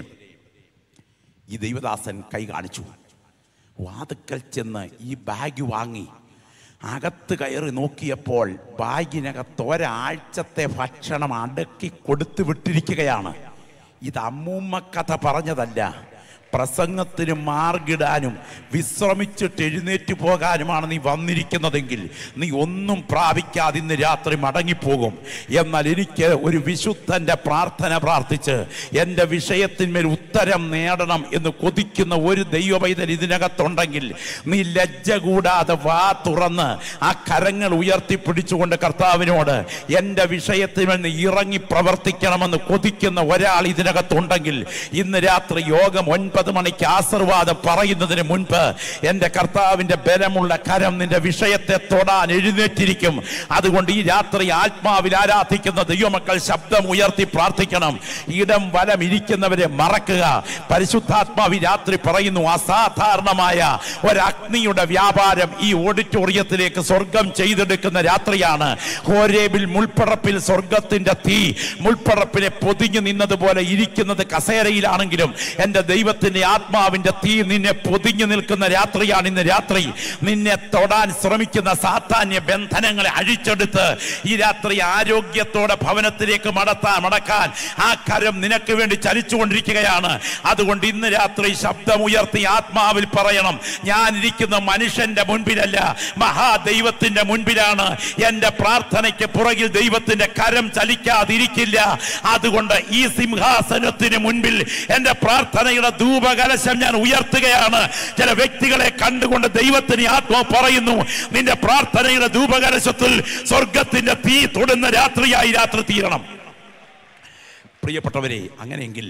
S1: ഈ ദൈവദാസൻ കൈ കാണിച്ചു. വാതുക്കൽ ചെന്ന് ഈ ബാഗ് വാങ്ങി അകത്ത് കയറി നോക്കിയപ്പോൾ ബാഗിനകത്ത് ഒരാഴ്ചത്തെ ഭക്ഷണം അടുക്കി കൊടുത്തു വിട്ടിരിക്കുകയാണ്. ഇത് അമ്മൂമ്മ കഥ പറഞ്ഞതല്ല. പ്രസംഗത്തിന് മാർഗിടാനും വിശ്രമിച്ചിട്ട് എഴുന്നേറ്റ് പോകാനുമാണ് നീ വന്നിരിക്കുന്നതെങ്കിൽ നീ ഒന്നും പ്രാപിക്കാതെ ഇന്ന് രാത്രി മടങ്ങിപ്പോകും. എന്നാൽ എനിക്ക് ഒരു വിശുദ്ധന്റെ പ്രാർത്ഥന പ്രാർത്ഥിച്ച് എൻ്റെ വിഷയത്തിന്മേൽ ഉത്തരം നേടണം എന്ന് കൊതിക്കുന്ന ഒരു ദൈവപൈതൽ ഇതിനകത്തുണ്ടെങ്കിൽ നീ ലജ്ജ കൂടാതെ വാ തുറന്ന് ആ കരങ്ങൾ ഉയർത്തിപ്പിടിച്ചുകൊണ്ട് കർത്താവിനോട് എൻ്റെ വിഷയത്തിന്മേൽ നീ ഇറങ്ങി പ്രവർത്തിക്കണമെന്ന് കൊതിക്കുന്ന ഒരാൾ ഇതിനകത്തുണ്ടെങ്കിൽ ഇന്ന് രാത്രി യോഗം ഒൻപത് മണിക്ക് ആശീർവാദം പറയുന്നതിന് മുൻപ് എൻ്റെ കർത്താവിൻ്റെ ബലമുള്ള കരം നിന്റെ വിഷയത്തെ തൊടാൻ എഴുന്നേറ്റിരിക്കും. അതുകൊണ്ട് ഈ രാത്രി ആത്മാവിൽ ആരാധിക്കുന്ന ദൈവമക്കൾ ശബ്ദം ഉയർത്തി പ്രാർത്ഥിക്കണം. ഇടം വലം ഇരിക്കുന്നവരെ മറക്കുക. പരിശുദ്ധാത്മാവ് രാത്രി പറയുന്നു, അസാധാരണമായ ഒരഗ്നിയുടെ വ്യാപാരം ഈ ഓഡിറ്റോറിയത്തിലേക്ക് സ്വർഗം ചെയ്തെടുക്കുന്ന രാത്രിയാണ്. ഹോരേബിൽ മുൾപ്പടപ്പിൽ സ്വർഗത്തിന്റെ തീ മുൾപ്പടപ്പിനെ പൊതിഞ്ഞു നിന്നതുപോലെ ഇരിക്കുന്നത് കസേരയിലാണെങ്കിലും എൻ്റെ ദൈവത്തിന്റെ ആത്മാവിന്റെ തീ നിന്നെ പൊതിഞ്ഞു നിൽക്കുന്ന രാത്രിയാണ് ഇന്ന് രാത്രി. നിന്നെ തൊടാൻ ശ്രമിക്കുന്ന സാത്താന്യ ബന്ധനങ്ങളെ അഴിച്ചെടുത്ത് ഈ രാത്രി ആരോഗ്യത്തോടെ ഭവനത്തിലേക്ക് മടത്താൻ മടക്കാൻ ആ കരം നിനക്ക് വേണ്ടി ചലിച്ചുകൊണ്ടിരിക്കുകയാണ്. അതുകൊണ്ട് ഇന്ന് രാത്രി ശബ്ദമുയർത്തി ആത്മാവിൽ പറയണം, ഞാൻ ഇരിക്കുന്ന മനുഷ്യന്റെ മുൻപിലല്ല, മഹാദൈവത്തിന്റെ മുൻപിലാണ്. എന്റെ പ്രാർത്ഥനയ്ക്ക് പുറകിൽ ദൈവത്തിന്റെ കരം ചലിക്കാതിരിക്കില്ല. അതുകൊണ്ട് ഈ സിംഹാസനത്തിന് മുൻപിൽ എന്റെ പ്രാർത്ഥനയുടെ ധൂപകലശം ഞാൻ ഉയർത്തുകയാണ്. ചില വ്യക്തികളെ കണ്ടുകൊണ്ട് ദൈവത്തിന് ആത്മാവ് പറയുന്നു, നിന്റെ പ്രാർത്ഥനയുടെ ധൂപകലശത്തിൽ സ്വർഗത്തിന്റെ തീ തൊടുന്ന രാത്രിയായി രാത്രി തീരണം. പ്രിയപ്പെട്ടവരെ, അങ്ങനെയെങ്കിൽ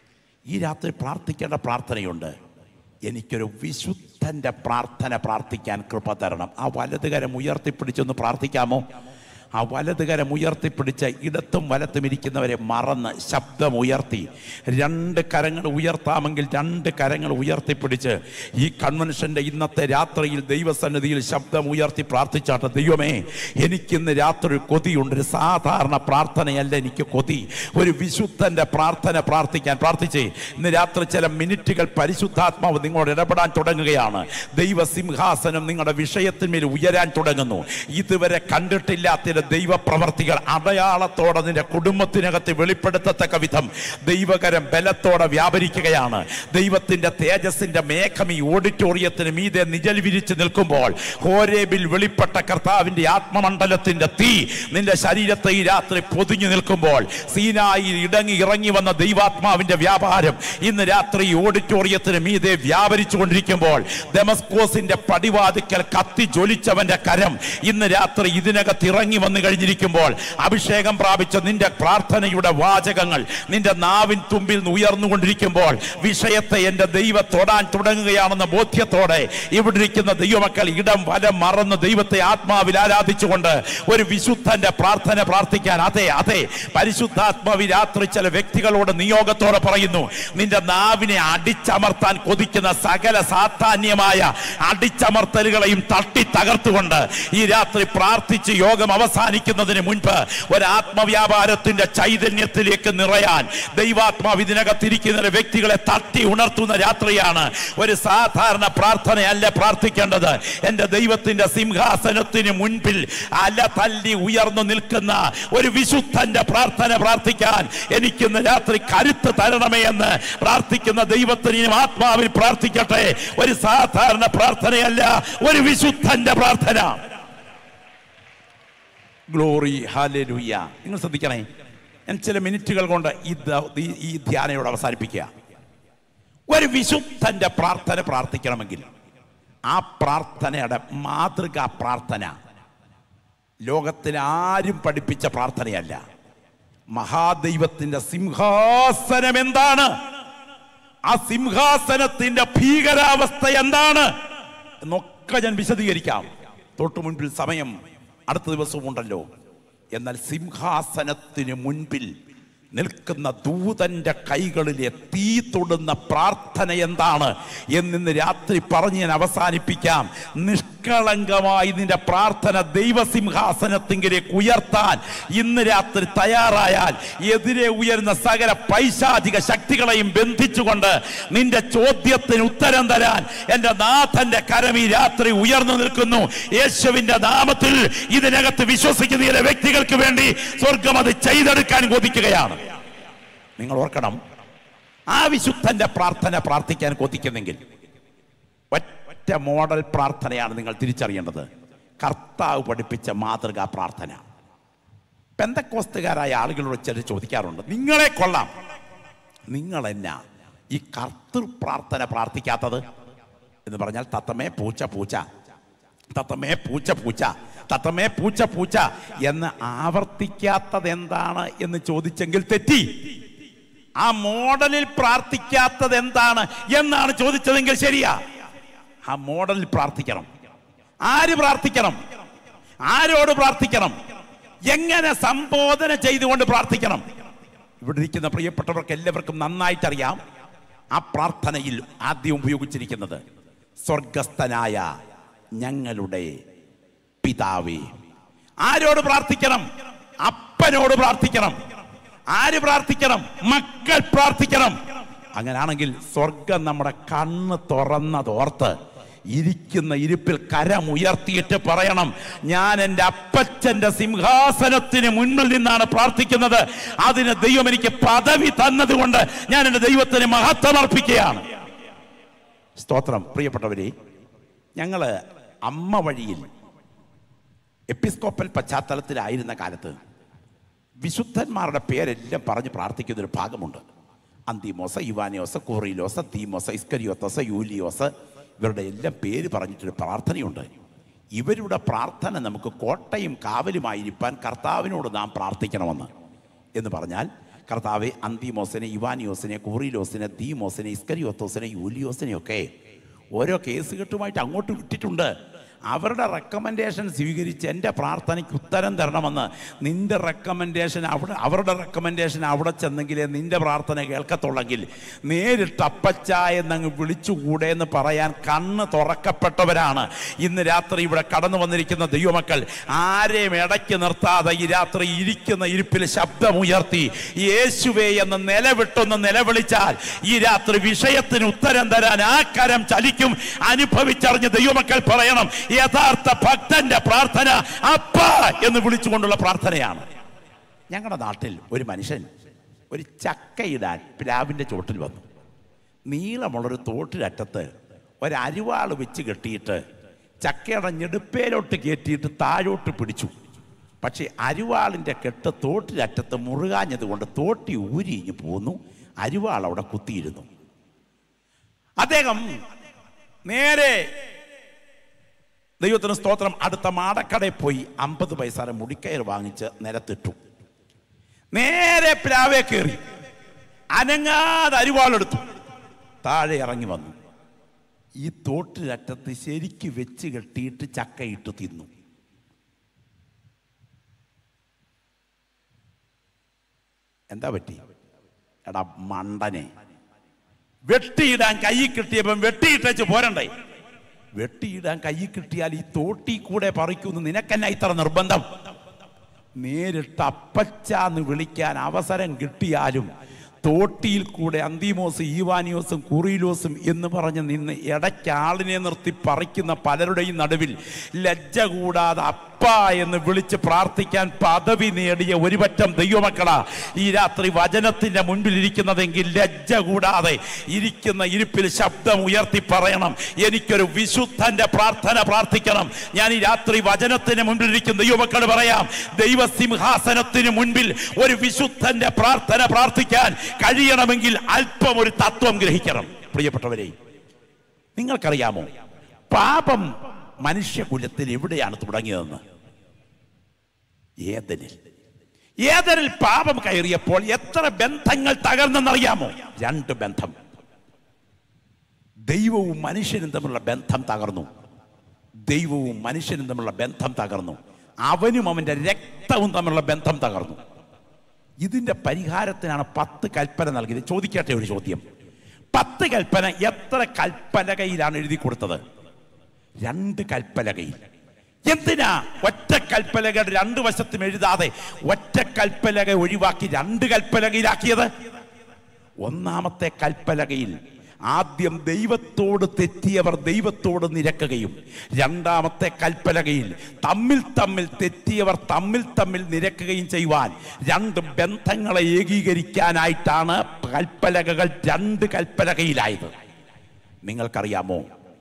S1: ഈ രാത്രി പ്രാർത്ഥിക്കേണ്ട പ്രാർത്ഥനയുണ്ട്. എനിക്കൊരു വിശുദ്ധന്റെ പ്രാർത്ഥന പ്രാർത്ഥിക്കാൻ കൃപ തരണം. ആ വലതുകരം ഉയർത്തിപ്പിടിച്ചൊന്ന് പ്രാർത്ഥിക്കാമോ? ആ വലതുകരം ഉയർത്തിപ്പിടിച്ച് ഇടത്തും വലത്തും ഇരിക്കുന്നവരെ മറന്ന് ശബ്ദം ഉയർത്തി രണ്ട് കരങ്ങൾ ഉയർത്താമെങ്കിൽ രണ്ട് കരങ്ങൾ ഉയർത്തിപ്പിടിച്ച് ഈ കൺവെൻഷൻ്റെ ഇന്നത്തെ രാത്രിയിൽ ദൈവസന്നിധിയിൽ ശബ്ദം ഉയർത്തി പ്രാർത്ഥിച്ചാട്ടെ. ദൈവമേ, എനിക്കിന്ന് രാത്രി ഒരു കൊതിയുണ്ട്. ഒരു സാധാരണ പ്രാർത്ഥനയല്ല എനിക്ക് കൊതി, ഒരു വിശുദ്ധൻ്റെ പ്രാർത്ഥന പ്രാർത്ഥിക്കാൻ. പ്രാർത്ഥിച്ചേ. ഇന്ന് രാത്രി ചില മിനിറ്റുകൾ പരിശുദ്ധാത്മാവ് നിങ്ങളോട് ഇടപെടാൻ തുടങ്ങുകയാണ്. ദൈവസിംഹാസനം നിങ്ങളുടെ വിഷയത്തിന്മേൽ ഉയരാൻ തുടങ്ങുന്നു. ഇതുവരെ കണ്ടിട്ടില്ലാത്ത ദൈവപ്രവർത്തികൾ അടയാളത്തോടെ നിന്റെ കുടുംബത്തിനകത്ത് വെളിപ്പെടുത്തത്തക്ക വിധം ദൈവകരം ബലത്തോടെ വ്യാപരിക്കുകയാണ്. ദൈവത്തിന്റെ തേജസ്സിന്റെ മേഘം ഈ ഓഡിറ്റോറിയത്തിന് മീതെ നിഴൽ വിരിച്ച് നിൽക്കുമ്പോൾ ഹോരേബിൽ വെളിപ്പെട്ട കർത്താവിന്റെ ആത്മമണ്ഡലത്തിന്റെ തീ നിന്റെ ശരീരത്തെ ഈ രാത്രി പൊതിഞ്ഞു നിൽക്കുമ്പോൾ സീനായിൽ ഇടങ്ങി ഇറങ്ങി വന്ന ദൈവാത്മാവിന്റെ വ്യാപാരം ഇന്ന് രാത്രി ഓഡിറ്റോറിയത്തിന് മീതെ വ്യാപരിച്ചു കൊണ്ടിരിക്കുമ്പോൾ ദമസ്കോസിന്റെ പടിവാതിക്കൽ കത്തി ജ്വലിച്ചവന്റെ കരം ഇന്ന് രാത്രി ഇതിനകത്ത് ഇറങ്ങി വന്നു കഴിഞ്ഞിരിക്കുമ്പോൾ അഭിഷേകം പ്രാപിച്ച നിന്റെ പ്രാർത്ഥനയുടെ വാചകങ്ങൾ നിന്റെ നാവിൻ തുമ്പിൽ നിന്ന് ഉയർന്നുകൊണ്ടിരിക്കുമ്പോൾ വിഷയത്തെ എന്റെ ദൈവം തൊടാൻ തുടങ്ങുകയാണെന്ന ബോധ്യത്തോടെ ഇവിടെ ഇരിക്കുന്ന ദൈവമക്കൾ ഇടം വലം മറന്ന് ദൈവത്തെ ആത്മാവിൽ ആരാധിച്ചുകൊണ്ട് ഒരു വിശുദ്ധന്റെ പ്രാർത്ഥന പ്രാർത്ഥിക്കാൻ. അതെ അതെ പരിശുദ്ധാത്മാവ് രാത്രി ചില വ്യക്തികളോട് നിയോഗത്തോടെ പറയുന്നു, നിന്റെ നാവിനെ അടിച്ചമർത്താൻ കൊതിക്കുന്ന സകല സാധാന്യമായ അടിച്ചമർത്തലുകളെയും തട്ടി തകർത്തുകൊണ്ട് ഈ രാത്രി പ്രാർത്ഥിച്ച് യോഗം അവസാനിക്കുന്നതിന് മുൻപ് ഒരു ആത്മവ്യാപാരത്തിന്റെ ചൈതന്യത്തിലേക്ക് നിറയാൻ ദൈവാത്മാവ് ഇതിനകത്തിരിക്കുന്ന വ്യക്തികളെ തട്ടി ഉണർത്തുന്ന രാത്രിയാണ്. ഒരു സാധാരണ പ്രാർത്ഥനയല്ല പ്രാർത്ഥിക്കേണ്ടത്. എന്റെ ദൈവത്തിന്റെ സിംഹാസനത്തിന് മുൻപിൽ അല തല്ലി ഉയർന്നു നിൽക്കുന്ന ഒരു വിശുദ്ധന്റെ പ്രാർത്ഥന പ്രാർത്ഥിക്കാൻ എനിക്കിന്ന് രാത്രി കരുത്ത് തരണമേ എന്ന് പ്രാർത്ഥിക്കുന്ന ദൈവത്തിന് ആത്മാവിൽ പ്രാർത്ഥിക്കട്ടെ. ഒരു സാധാരണ പ്രാർത്ഥനയല്ല, ഒരു വിശുദ്ധന്റെ പ്രാർത്ഥന. Glory, hallelujah. നിങ്ങൾ ശ്രദ്ധിക്കണേ, ഞാൻ ചില മിനിറ്റുകൾ കൊണ്ട് ഈ ഈ ധ്യാനയോട് അവസാനിപ്പിക്കുക. ഒരു വിശുദ്ധന്റെ പ്രാർത്ഥന പ്രാർത്ഥിക്കണമെങ്കിൽ ആ പ്രാർത്ഥനയുടെ മാതൃകാ പ്രാർത്ഥന ലോകത്തിൽ ആരും പഠിപ്പിച്ച പ്രാർത്ഥനയല്ല. മഹാദൈവത്തിന്റെ സിംഹാസനം എന്താണ്, ആ സിംഹാസനത്തിന്റെ ഭീകരാവസ്ഥ എന്താണ് എന്നൊക്കെ ഞാൻ വിശദീകരിക്കാം. തൊട്ടു മുൻപിൽ സമയം അടുത്ത ദിവസവും ഉണ്ടല്ലോ. എന്നാൽ സിംഹാസനത്തിന് മുൻപിൽ നിൽക്കുന്ന ദൂതന്റെ കൈകളിലെ തീ തൊടുന്ന പ്രാർത്ഥന എന്താണ് എന്നിന്ന് രാത്രി പറഞ്ഞ് ഞാൻ അവസാനിപ്പിക്കാം. നിഷ്കളങ്കമായി നിന്റെ പ്രാർത്ഥന ദൈവസിംഹാസനത്തിങ്കിലേക്ക് ഉയർത്താൻ ഇന്ന് രാത്രി തയ്യാറായാൽ എതിരെ ഉയരുന്ന സകല പൈശാചിക ശക്തികളെയും ബന്ധിച്ചുകൊണ്ട് നിന്റെ ചോദ്യത്തിന് ഉത്തരം തരാൻ എൻ്റെ നാഥന്റെ കരം ഈ രാത്രി ഉയർന്നു നിൽക്കുന്നു. യേശുവിന്റെ നാമത്തിൽ ഇതിനകത്ത് വിശ്വസിക്കുന്ന ചില വ്യക്തികൾക്ക് വേണ്ടി സ്വർഗം അത് ചെയ്തെടുക്കാൻ കൊതിക്കുകയാണ്. നിങ്ങൾ ഓർക്കണം, ആ വിശുദ്ധന്റെ പ്രാർത്ഥന പ്രാർത്ഥിക്കാൻ കൊതിക്കുന്നെങ്കിൽ ഒറ്റ മോഡൽ പ്രാർത്ഥനയാണ് നിങ്ങൾ തിരിച്ചറിയേണ്ടത്. കർത്താവ് പഠിപ്പിച്ച മാതൃകാ പ്രാർത്ഥന. പെന്തക്കോസ്തുകാരായ ആളുകളോട് ചിലർ ചോദിക്കാറുണ്ട്, നിങ്ങളെ കൊള്ളാം, നിങ്ങൾ എന്നാ ഈ കർത്തൃ പ്രാർത്ഥന പ്രാർത്ഥിക്കാത്തത് എന്ന് പറഞ്ഞാൽ തത്തമേ പൂച്ച പൂച്ച, തത്തമേ പൂച്ച പൂച്ച, തത്തമേ പൂച്ച പൂച്ച എന്ന് ആവർത്തിക്കാത്തത് എന്താണ് എന്ന് ചോദിച്ചെങ്കിൽ തെറ്റി. ആ മോഡലിൽ പ്രാർത്ഥിക്കാത്തത് എന്താണ് എന്നാണ് ചോദിച്ചതെങ്കിൽ ശരിയാ. ആ മോഡലിൽ പ്രാർത്ഥിക്കണം. ആര് പ്രാർത്ഥിക്കണം? ആരോട് പ്രാർത്ഥിക്കണം? എങ്ങനെ സംബോധന ചെയ്തുകൊണ്ട് പ്രാർത്ഥിക്കണം? ഇവിടെ ഇരിക്കുന്ന പ്രിയപ്പെട്ടവർക്ക് എല്ലാവർക്കും നന്നായിട്ടറിയാം. ആ പ്രാർത്ഥനയിൽ ആദ്യം ഉപയോഗിച്ചിരിക്കുന്നത് സ്വർഗസ്ഥനായ ഞങ്ങളുടെ പിതാവേ. ആരോട് പ്രാർത്ഥിക്കണം? അപ്പനോട് പ്രാർത്ഥിക്കണം. ആര് പ്രാർത്ഥിക്കണം? മക്കൾ പ്രാർത്ഥിക്കണം. അങ്ങനാണെങ്കിൽ സ്വർഗം നമ്മുടെ കണ്ണ് തുറന്നതോർത്ത് ഇരിക്കുന്ന ഇരിപ്പിൽ കരമുയർത്തിയിട്ട് പറയണം, ഞാൻ എൻ്റെ അപ്പച്ചൻ്റെ സിംഹാസനത്തിന് മുന്നിൽ നിന്നാണ് പ്രാർത്ഥിക്കുന്നത്. അതിന് ദൈവം എനിക്ക് പദവി തന്നതുകൊണ്ട് ഞാൻ എൻ്റെ ദൈവത്തിന് മഹത്വം അർപ്പിക്കുകയാണ്. സ്തോത്രം. പ്രിയപ്പെട്ടവരെ, ഞങ്ങള് അമ്മ വഴിയിൽ എപ്പിസ്കോപ്പൽ പശ്ചാത്തലത്തിലായിരുന്ന കാലത്ത് വിശുദ്ധന്മാരുടെ പേരെല്ലാം പറഞ്ഞ് പ്രാർത്ഥിക്കുന്നൊരു ഭാഗമുണ്ട്. അന്തിമോസ്, ഇവാനിയോസ്, കോറിലോസ്, തീമോസ്, ഇസ്കരിയോത്തോസ്, യൂലിയോസ്, ഇവരുടെ എല്ലാം പേര് പറഞ്ഞിട്ടൊരു പ്രാർത്ഥനയുണ്ട്. ഇവരുടെ പ്രാർത്ഥന നമുക്ക് കോട്ടയും കാവലുമായിരിക്കാൻ കർത്താവിനോട് നാം പ്രാർത്ഥിക്കണമെന്ന് എന്ന് പറഞ്ഞാൽ, കർത്താവെ അന്തിമോസിനെ, ഇവാനിയോസിനെ, കോറിലോസിനെ, തീമോസിനെ, ഇസ്കരിയോത്തോസിനെ, യൂലിയോസിനെയൊക്കെ ഓരോ കേസ് കെട്ടുമായിട്ട് അങ്ങോട്ട് വിട്ടിട്ടുണ്ട്. അവരുടെ റെക്കമെൻഡേഷൻ സ്വീകരിച്ച് എൻ്റെ പ്രാർത്ഥനയ്ക്ക് ഉത്തരം തരണമെന്ന്. നിൻ്റെ റെക്കമെൻഡേഷൻ അവിടെ, അവരുടെ റെക്കമെൻഡേഷൻ അവിടെ ചെന്നെങ്കിലേ നിൻ്റെ പ്രാർത്ഥന കേൾക്കത്തുള്ളെങ്കിൽ നേരിട്ട് അപ്പച്ച എന്നങ്ങ് വിളിച്ചുകൂടെ എന്ന് പറയാൻ കണ്ണ് തുറക്കപ്പെട്ടവരാണ് ഇന്ന് രാത്രി ഇവിടെ കടന്നു വന്നിരിക്കുന്ന ദൈവമക്കൾ. ആരെയും ഇടയ്ക്ക് നിർത്താതെ ഈ രാത്രി ഇരിക്കുന്ന ഇരിപ്പിൽ ശബ്ദമുയർത്തി യേശുവേ എന്ന് നിലവിട്ടൊന്ന് നിലവിളിച്ചാൽ ഈ രാത്രി വിഷയത്തിന് ഉത്തരം തരാൻ ആ കരം ചലിക്കും. അനുഭവിച്ചറിഞ്ഞ് ദൈവമക്കൾ പറയണം, യഥാർത്ഥ ഭക്തന്റെ പ്രാർത്ഥന അപ്പ എന്ന് വിളിച്ചുകൊണ്ടുള്ള പ്രാർത്ഥനയാണ്. ഞങ്ങളുടെ നാട്ടിൽ ഒരു മനുഷ്യൻ ഒരു ചക്കയിടാൻ പ്ലാവിൻ്റെ ചോട്ടിൽ വന്നു. നീളമുള്ളൊരു തോട്ടിലറ്റത്ത് ഒരരിവാൾ വെച്ച് കെട്ടിയിട്ട് ചക്കയുടെ ഞെടുപ്പേലോട്ട് കയറ്റിയിട്ട് താഴോട്ട് പിടിച്ചു. പക്ഷേ അരിവാളിൻ്റെ കെട്ട് തോട്ടിലറ്റത്ത് മുറുകാഞ്ഞത് കൊണ്ട് തോട്ടി ഊരിഞ്ഞു പോന്നു. അരിവാൾ അവിടെ കുത്തിയിരുന്നു. അദ്ദേഹം നേരെ ദൈവത്തിന് സ്തോത്രം അടുത്ത മാടക്കടയിൽ പോയി അമ്പത് പൈസ മുടിക്കയർ വാങ്ങിച്ച് നിലത്തിട്ടു. നേരെ പ്ലാവേ കയറി അനങ്ങാതെ അരിവാളെടുത്തു, താഴെ ഇറങ്ങി വന്നു. ഈ തോട്ടിലറ്റത്ത് ശരിക്ക് വെച്ച് കെട്ടിയിട്ട് ചക്കയിട്ട് തിന്നു. എന്താ പറ്റി? എടാ മണ്ടനെ, വെട്ടിയിടാൻ കൈ കിട്ടിയപ്പം വെട്ടിയിട്ടേച്ച് പോരണ്ടേ? വെട്ടിയിടാൻ കൈ കിട്ടിയാൽ ഈ തോട്ടി കൂടെ പറിക്കുന്നു. നിനക്കെന്നാ ഇത്ര നിർബന്ധം? നേരിട്ട് അപ്പച്ചാന്ന് വിളിക്കാൻ അവസരം കിട്ടിയാലും തോട്ടിയിൽ കൂടെ അന്തിമോസ്, ഈവാനിയോസും കുറിയിലോസും എന്ന് പറഞ്ഞ് നിന്ന് ഇടയ്ക്ക് ആളിനെ നിർത്തി പറിക്കുന്ന പലരുടെയും നടുവിൽ ലജ്ജ കൂടാതെ അപ്പ എന്ന് വിളിച്ച് പ്രാർത്ഥിക്കാൻ പദവി നേടിയ ഒരുപറ്റം ദൈവമക്കളാ ഈ രാത്രി വചനത്തിന്റെ മുൻപിൽ ഇരിക്കുന്നതെങ്കിൽ ലജ്ജ കൂടാതെ ഇരിക്കുന്ന ഇരിപ്പിൽ ശബ്ദം ഉയർത്തി പറയണം, എനിക്കൊരു വിശുദ്ധന്റെ പ്രാർത്ഥന പ്രാർത്ഥിക്കണം. ഞാൻ ഈ രാത്രി വചനത്തിന് മുൻപിൽ ഇരിക്കുന്ന ദൈവമക്കൾ പറയാം, ദൈവസിംഹാസനത്തിന് മുൻപിൽ ഒരു വിശുദ്ധന്റെ പ്രാർത്ഥന പ്രാർത്ഥിക്കാൻ കഴിയണമെങ്കിൽ അല്പം ഒരു തത്വം ഗ്രഹിക്കണം. പ്രിയപ്പെട്ടവരെ, നിങ്ങൾക്കറിയാമോ പാപം മനുഷ്യകുലത്തിൽ എവിടെയാണ് തുടങ്ങിയതെന്ന്? ഏദനിൽ. ഏദനിൽ പാപം കയറിയപ്പോൾ എത്ര ബന്ധങ്ങൾ തകർന്നെന്നറിയാമോ? രണ്ട് ബന്ധം. ദൈവവും മനുഷ്യനും തമ്മിലുള്ള ബന്ധം തകർന്നു. ദൈവവും മനുഷ്യനും തമ്മിലുള്ള ബന്ധം തകർന്നു. അവനും അവൻ്റെ രക്തവും തമ്മിലുള്ള ബന്ധം തകർന്നു. ഇതിൻ്റെ പരിഹാരത്തിനാണ് പത്ത് കൽപ്പന നൽകിയത്. ചോദിക്കട്ടെ ഒരു ചോദ്യം, പത്ത് കൽപ്പന എത്ര കൽപ്പലകയിലാണ് എഴുതി കൊടുത്തത്? രണ്ട് കൽപ്പലകയിൽ. എന്തിനാ ഒറ്റ കൽപ്പലകയുടെ രണ്ട് വശത്തും എഴുതാതെ ഒറ്റ കൽപ്പലക ഒഴിവാക്കി രണ്ട് കൽപ്പലകയിലാക്കിയത്? ഒന്നാമത്തെ കൽപ്പലകയിൽ ആദ്യം ദൈവത്തോട് തെറ്റിയവർ ദൈവത്തോട് നിരക്കുകയും, രണ്ടാമത്തെ കൽപ്പലകയിൽ തമ്മിൽ തമ്മിൽ തെറ്റിയവർ തമ്മിൽ തമ്മിൽ നിരക്കുകയും ചെയ്യുവാൻ രണ്ട് ബന്ധങ്ങളെ ഏകീകരിക്കാനായിട്ടാണ് കൽപ്പലകകൾ രണ്ട് കൽപ്പലകയിലായത്. നിങ്ങൾക്കറിയാമോ,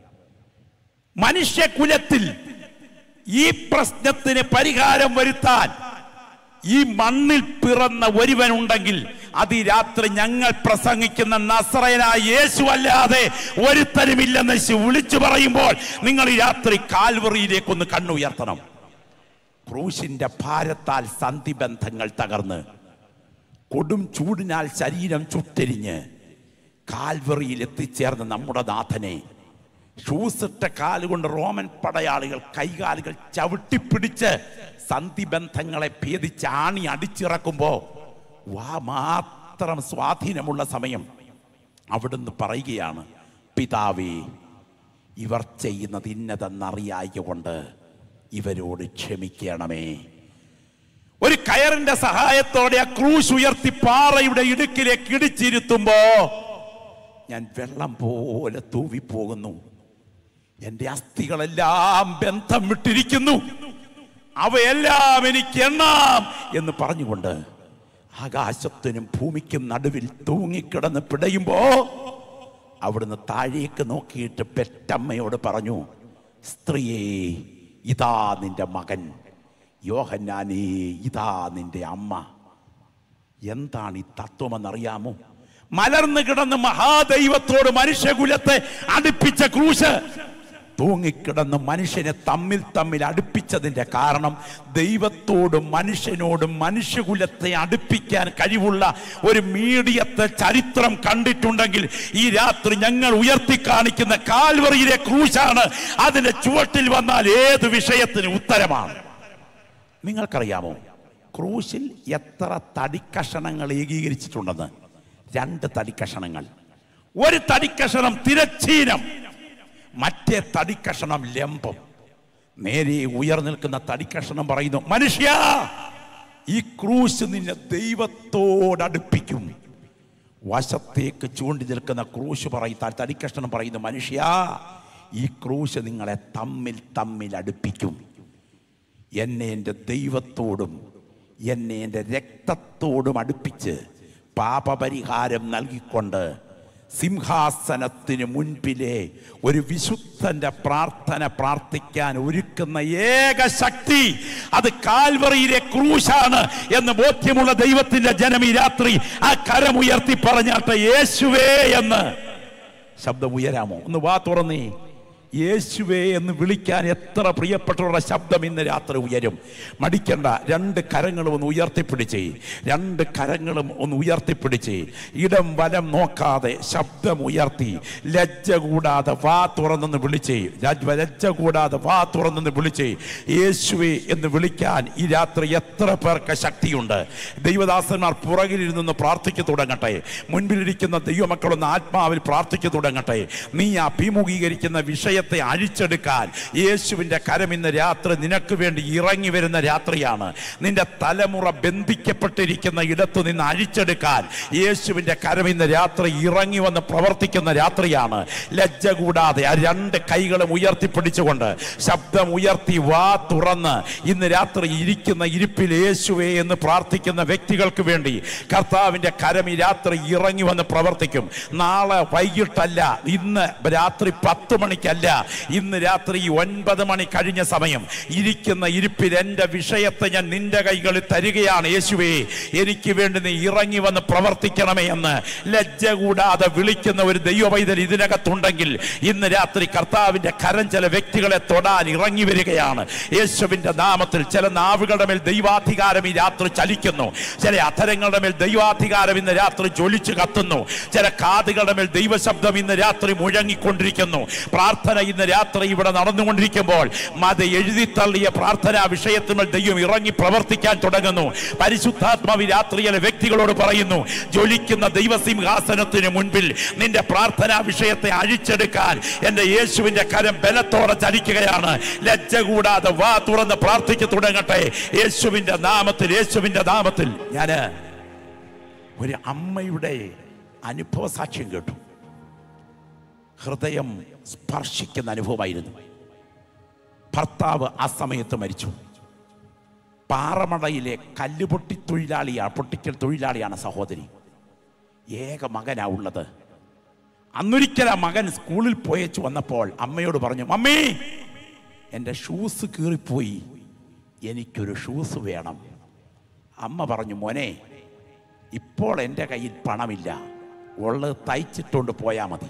S1: മനുഷ്യകുലത്തിൽ ഈ പ്രശ്നത്തിന് പരിഹാരം വരുത്താൻ ഈ മണ്ണിൽ പിറന്ന ഒരുവനുണ്ടെങ്കിൽ അത് ഈ രാത്രി ഞങ്ങൾ പ്രസംഗിക്കുന്ന നസറയനായ യേശു അല്ലാതെ ഒരുത്തരുമില്ലെന്ന് വിളിച്ചു പറയുമ്പോൾ നിങ്ങൾ ഈ രാത്രി കാൽവറിയിലേക്കൊന്ന് കണ്ണുയർത്തണം. ക്രൂശിന്റെ ഭാരത്താൽ സന്ധിബന്ധങ്ങൾ തകർന്ന് കൊടും ചൂടിനാൽ ശരീരം ചുട്ടെരിഞ്ഞ് കാൽവറിയിൽ എത്തിച്ചേർന്ന നമ്മുടെ നാഥനെ ഷൂസിട്ട കാലുകൊണ്ട് റോമൻ പടയാളികൾ കൈകാലുകൾ ചവിട്ടിപ്പിടിച്ച് സന്ധിബന്ധങ്ങളെ ഭേദിച്ച് ആണി അടിച്ചിറക്കുമ്പോ വാ മാത്രം സ്വാധീനമുള്ള സമയം അവിടുന്ന് പറയുകയാണ്, പിതാവേ, ഇവർ ചെയ്യുന്നത് ഇന്നതെന്നറിയായ കൊണ്ട് ഇവരോട് ക്ഷമിക്കണമേ. ഒരു കയറിന്റെ സഹായത്തോടെ ആ ക്രൂശ് ഉയർത്തി പാറയുടെ ഇടുക്കിലേക്ക് ഇടിച്ചിരുത്തുമ്പോ ഞാൻ വെള്ളം പോലെ തൂവിപ്പോകുന്നു. എന്റെ അസ്ഥികളെല്ലാം ബന്ധം വിട്ടിരിക്കുന്നു, അവയെല്ലാം എനിക്ക് എണ്ണാം എന്ന് പറഞ്ഞുകൊണ്ട് ആകാശത്തിനും ഭൂമിക്കും നടുവിൽ തൂങ്ങിക്കിടന്ന് പിടയുമ്പോ അവിടുന്ന് താഴേക്ക് നോക്കിയിട്ട് പെറ്റമ്മയോട് പറഞ്ഞു, സ്ത്രീയേ, ഇതാ നിന്റെ മകൻ. യോഹന്നാനേ, ഇതാ നിന്റെ അമ്മ. എന്താണ് ഈ തത്വമെന്നറിയാമോ? മലർന്നു കിടന്ന് മഹാദൈവത്തോട് മനുഷ്യകുലത്തെ അടുപ്പിച്ച ക്രൂശ് തൂങ്ങിക്കിടന്ന് മനുഷ്യനെ തമ്മിൽ തമ്മിൽ അടുപ്പിച്ചതിന്റെ കാരണം ദൈവത്തോടും മനുഷ്യനോടും മനുഷ്യകുലത്തെ അടുപ്പിക്കാൻ കഴിവുള്ള ഒരു മീഡിയത്തെ ചരിത്രം കണ്ടിട്ടുണ്ടെങ്കിൽ ഈ രാത്രി ഞങ്ങൾ ഉയർത്തി കാണിക്കുന്ന കാൽവറിയിലെ ക്രൂശാണ്. അതിന്റെ ചുവട്ടിൽ വന്നാൽ ഏത് വിഷയത്തിന് ഉത്തരമാണ്. നിങ്ങൾക്കറിയാമോ ക്രൂശിൽ എത്ര തടിക്കഷണങ്ങൾ ഏകീകരിച്ചിട്ടുണ്ടെന്ന്? രണ്ട് തടിക്കഷണങ്ങൾ. ഒരു തടിക്കഷണം തിരശ്ചീനം, മറ്റേ തടിക്കഷണം ലംബം. നേരെ ഉയർന്നു നിൽക്കുന്ന തടിക്കഷണം പറയുന്നു, മനുഷ്യ, ഈ ക്രൂശ് നിന്നെ ദൈവത്തോടടുപ്പിക്കും. വശത്തേക്ക് ചൂണ്ടി നിൽക്കുന്ന ക്രൂശ് പറയുന്ന തടിക്കഷണം പറയുന്നു, മനുഷ്യ, ഈ ക്രൂശ് നിങ്ങളെ തമ്മിൽ തമ്മിൽ അടുപ്പിക്കും. എന്നെ എൻ്റെ ദൈവത്തോടും എന്നെ എൻ്റെ രക്തത്തോടും അടുപ്പിച്ച് പാപപരിഹാരം നൽകിക്കൊണ്ട് സിംഹാസനത്തിന് മുൻപിലെ ഒരു വിശുദ്ധന്റെ പ്രാർത്ഥന പ്രാർത്ഥിക്കാൻ ഒരുക്കുന്ന ഏക ശക്തി അത് കാൽവറിയിലെ ക്രൂശാണ് എന്ന് ബോധ്യമുള്ള ദൈവത്തിന്റെ ജനം ഈ രാത്രി ആ കരമുയർത്തി പറഞ്ഞാട്ടെ, യേശുവേ എന്ന്. ശബ്ദം ഉയരാമോ? ഒന്ന് വാ തുറന്നേ. യേശുവേ എന്ന് വിളിക്കാൻ എത്ര പ്രിയപ്പെട്ടവരുടെ ശബ്ദം ഇന്ന് രാത്രി ഉയരും. മടിക്കണ്ട, രണ്ട് കരങ്ങളും ഒന്ന് ഉയർത്തിപ്പിടിച്ചേ, രണ്ട് കരങ്ങളും ഒന്ന് ഉയർത്തിപ്പിടിച്ചേ. ഇടം വലം നോക്കാതെ ശബ്ദം ഉയർത്തി ലജ്ജ കൂടാതെ വാ തുറന്നെന്ന് വിളിച്ചേ. ലജ്ജ കൂടാതെ വാ തുറന്നെന്ന് വിളിച്ചേ. യേശുവേ എന്ന് വിളിക്കാൻ ഈ രാത്രി എത്ര പേർക്ക് ശക്തിയുണ്ട്. ദൈവദാസന്മാർ പുറകിലിരുന്ന് പ്രാർത്ഥിച്ചു തുടങ്ങട്ടെ. മുൻപിലിരിക്കുന്ന ദൈവമക്കളൊന്ന് ആത്മാവിൽ പ്രാർത്ഥിച്ചു തുടങ്ങട്ടെ. നീ അഭിമുഖീകരിക്കുന്ന വിഷയത്തെ അഴിച്ചെടുക്കാൻ യേശുവിന്റെ കരം ഇന്ന് രാത്രി നിനക്ക് വേണ്ടി ഇറങ്ങി വരുന്ന രാത്രിയാണ്. നിന്റെ തലമുറ ബന്ധിക്കപ്പെട്ടിരിക്കുന്ന ഇടത്തു നിന്ന് അഴിച്ചെടുക്കാൻ യേശുവിന്റെ കരം ഇന്ന് രാത്രി ഇറങ്ങി വന്ന് പ്രവർത്തിക്കുന്ന രാത്രിയാണ്. ലജ്ജ കൂടാതെ ആ രണ്ട് കൈകളും ഉയർത്തിപ്പിടിച്ചുകൊണ്ട് ശബ്ദം ഉയർത്തി വാ തുറന്ന് ഇന്ന് രാത്രി ഇരിക്കുന്ന ഇരിപ്പിൽ യേശുവേ എന്ന് പ്രാർത്ഥിക്കുന്ന വ്യക്തികൾക്ക് വേണ്ടി കർത്താവിന്റെ കരം ഈ രാത്രി ഇറങ്ങി വന്ന് പ്രവർത്തിക്കും. നാളെ വൈകിട്ടല്ല, ഇന്ന് രാത്രി പത്ത് മണിക്കല്ല, ഇന്ന് രാത്രി ഒൻപത് മണി കഴിഞ്ഞ സമയം ഇരിക്കുന്ന ഇരിപ്പിൽ എന്റെ വിഷയത്തെ ഞാൻ നിന്റെ കൈകളിൽ തരികയാണ്. യേശുവേ, എനിക്ക് വേണ്ടി നീ ഇറങ്ങി വന്ന് പ്രവർത്തിക്കണമേ എന്ന് ലജ്ജ കൂടാതെ വിളിക്കുന്ന ഒരു ദൈവപൈതൽ ഇതിനകത്തുണ്ടെങ്കിൽ ഇന്ന് രാത്രി കർത്താവിന്റെ കരം ചില വ്യക്തികളെ തൊടാൻ ഇറങ്ങി വരികയാണ്. യേശുവിന്റെ നാമത്തിൽ ചില നാവുകളുടെ മേൽ ദൈവാധികാരം ഈ രാത്രി ചലിക്കുന്നു. ചില അധരങ്ങളുടെ മേൽ ദൈവാധികാരം ഇന്ന് രാത്രി ജ്വലിച്ചു കത്തുന്നു. ചില കാതുകളുടെ മേൽ ദൈവശബ്ദം ഇന്ന് രാത്രി മുഴങ്ങിക്കൊണ്ടിരിക്കുന്നു. പ്രാർത്ഥന പ്രാർത്ഥന ഇന്ന് രാത്രി ഇവിടെ നടന്നുകൊണ്ടിരിക്കുമ്പോൾ മത എഴുതി തള്ളിയ പ്രാർത്ഥനാ വിഷയത്തിന്മേൽ ദൈവം ഇറങ്ങി പ്രവർത്തിക്കാൻ തുടങ്ങുന്നു. പരിശുദ്ധാത്മാവ് രാത്രിയിലെ വ്യക്തികളോട് പറയുന്നു, ജ്വലിക്കുന്ന ദൈവസിംഹാസനത്തിന് മുൻപിൽ നിന്റെ പ്രാർത്ഥനാ വിഷയത്തെ അഴിച്ചെടുക്കാൻ എന്റെ യേശുവിന്റെ കരം ബലത്തോടെ ചലിക്കുകയാണ്. ലജ്ജ കൂടാതെ വാ തുറന്ന് പ്രാർത്ഥിച്ചു തുടങ്ങട്ടെ യേശുവിന്റെ നാമത്തിൽ. യേശുവിന്റെ നാമത്തിൽ. ഞാന് ഒരു അമ്മയുടെ അനുഭവ സാക്ഷ്യം കേട്ടു. ഹൃദയം സ്പർശിക്കുന്ന അനുഭവമായിരുന്നു. ഭർത്താവ് ആ സമയത്ത് മരിച്ചു. പാറമടയിലെ കല്ലുപൊട്ടി തൊഴിലാളിയാണ്, പൊട്ടിക്കൽ തൊഴിലാളിയാണ് സഹോദരി. ഏക മകനാ ഉള്ളത്. അന്നൊരിക്കൽ ആ മകൻ സ്കൂളിൽ പോയേച്ചു വന്നപ്പോൾ അമ്മയോട് പറഞ്ഞു, മമ്മി എൻ്റെ ഷൂസ് കീറിപ്പോയി, എനിക്കൊരു ഷൂസ് വേണം. അമ്മ പറഞ്ഞു, മോനെ ഇപ്പോൾ എൻ്റെ കയ്യിൽ പണമില്ല, ഉള്ളത് തയ്ച്ചിട്ടുകൊണ്ട് പോയാൽ മതി.